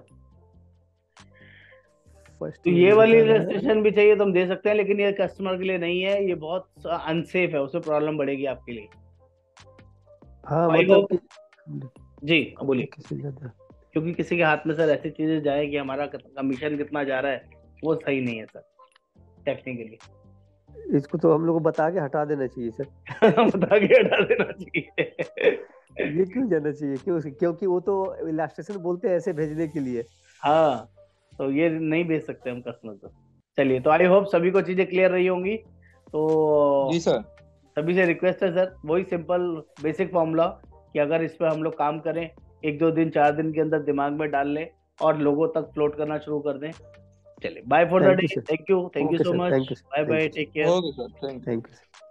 फर्स्ट तो ये वाली रजिस्ट्रेशन भी चाहिए तो हम दे सकते हैं, लेकिन ये कस्टमर के लिए नहीं है, ये बहुत अनसेफ है, उससे प्रॉब्लम बढ़ेगी आपके लिए। हाँ मतलब कि जी बोलिए, क्योंकि किसी के हाथ में सर ऐसी चीजें जाए कि हमारा कमीशन कितना जा रहा है वो सही नहीं है सर टेक्निकली। इसको तो हम लोग को बता के हटा देना चाहिए सर। बता के हटा देना चाहिए। ये क्यों जाना चाहिए? क्योंकि वो तो इलास्ट्रेशन बोलते हैं ऐसे भेजने के लिए। हाँ, तो ये नहीं भेज सकते हम कस्टमर को। चलिए, तो आई होप सभी को चीजें क्लियर रही होंगी। तो जी सर, सभी से रिक्वेस्ट है सर, वही सिंपल बेसिक फॉर्मूला कि अगर इस पे हम लोग काम करें 1-2 दिन 4 दिन के अंदर दिमाग में डाल लें और लोगों तक फ्लोट करना शुरू कर दें। चलिए, bye for the day, thank you so much, bye bye, take care. Okay sir, thank you.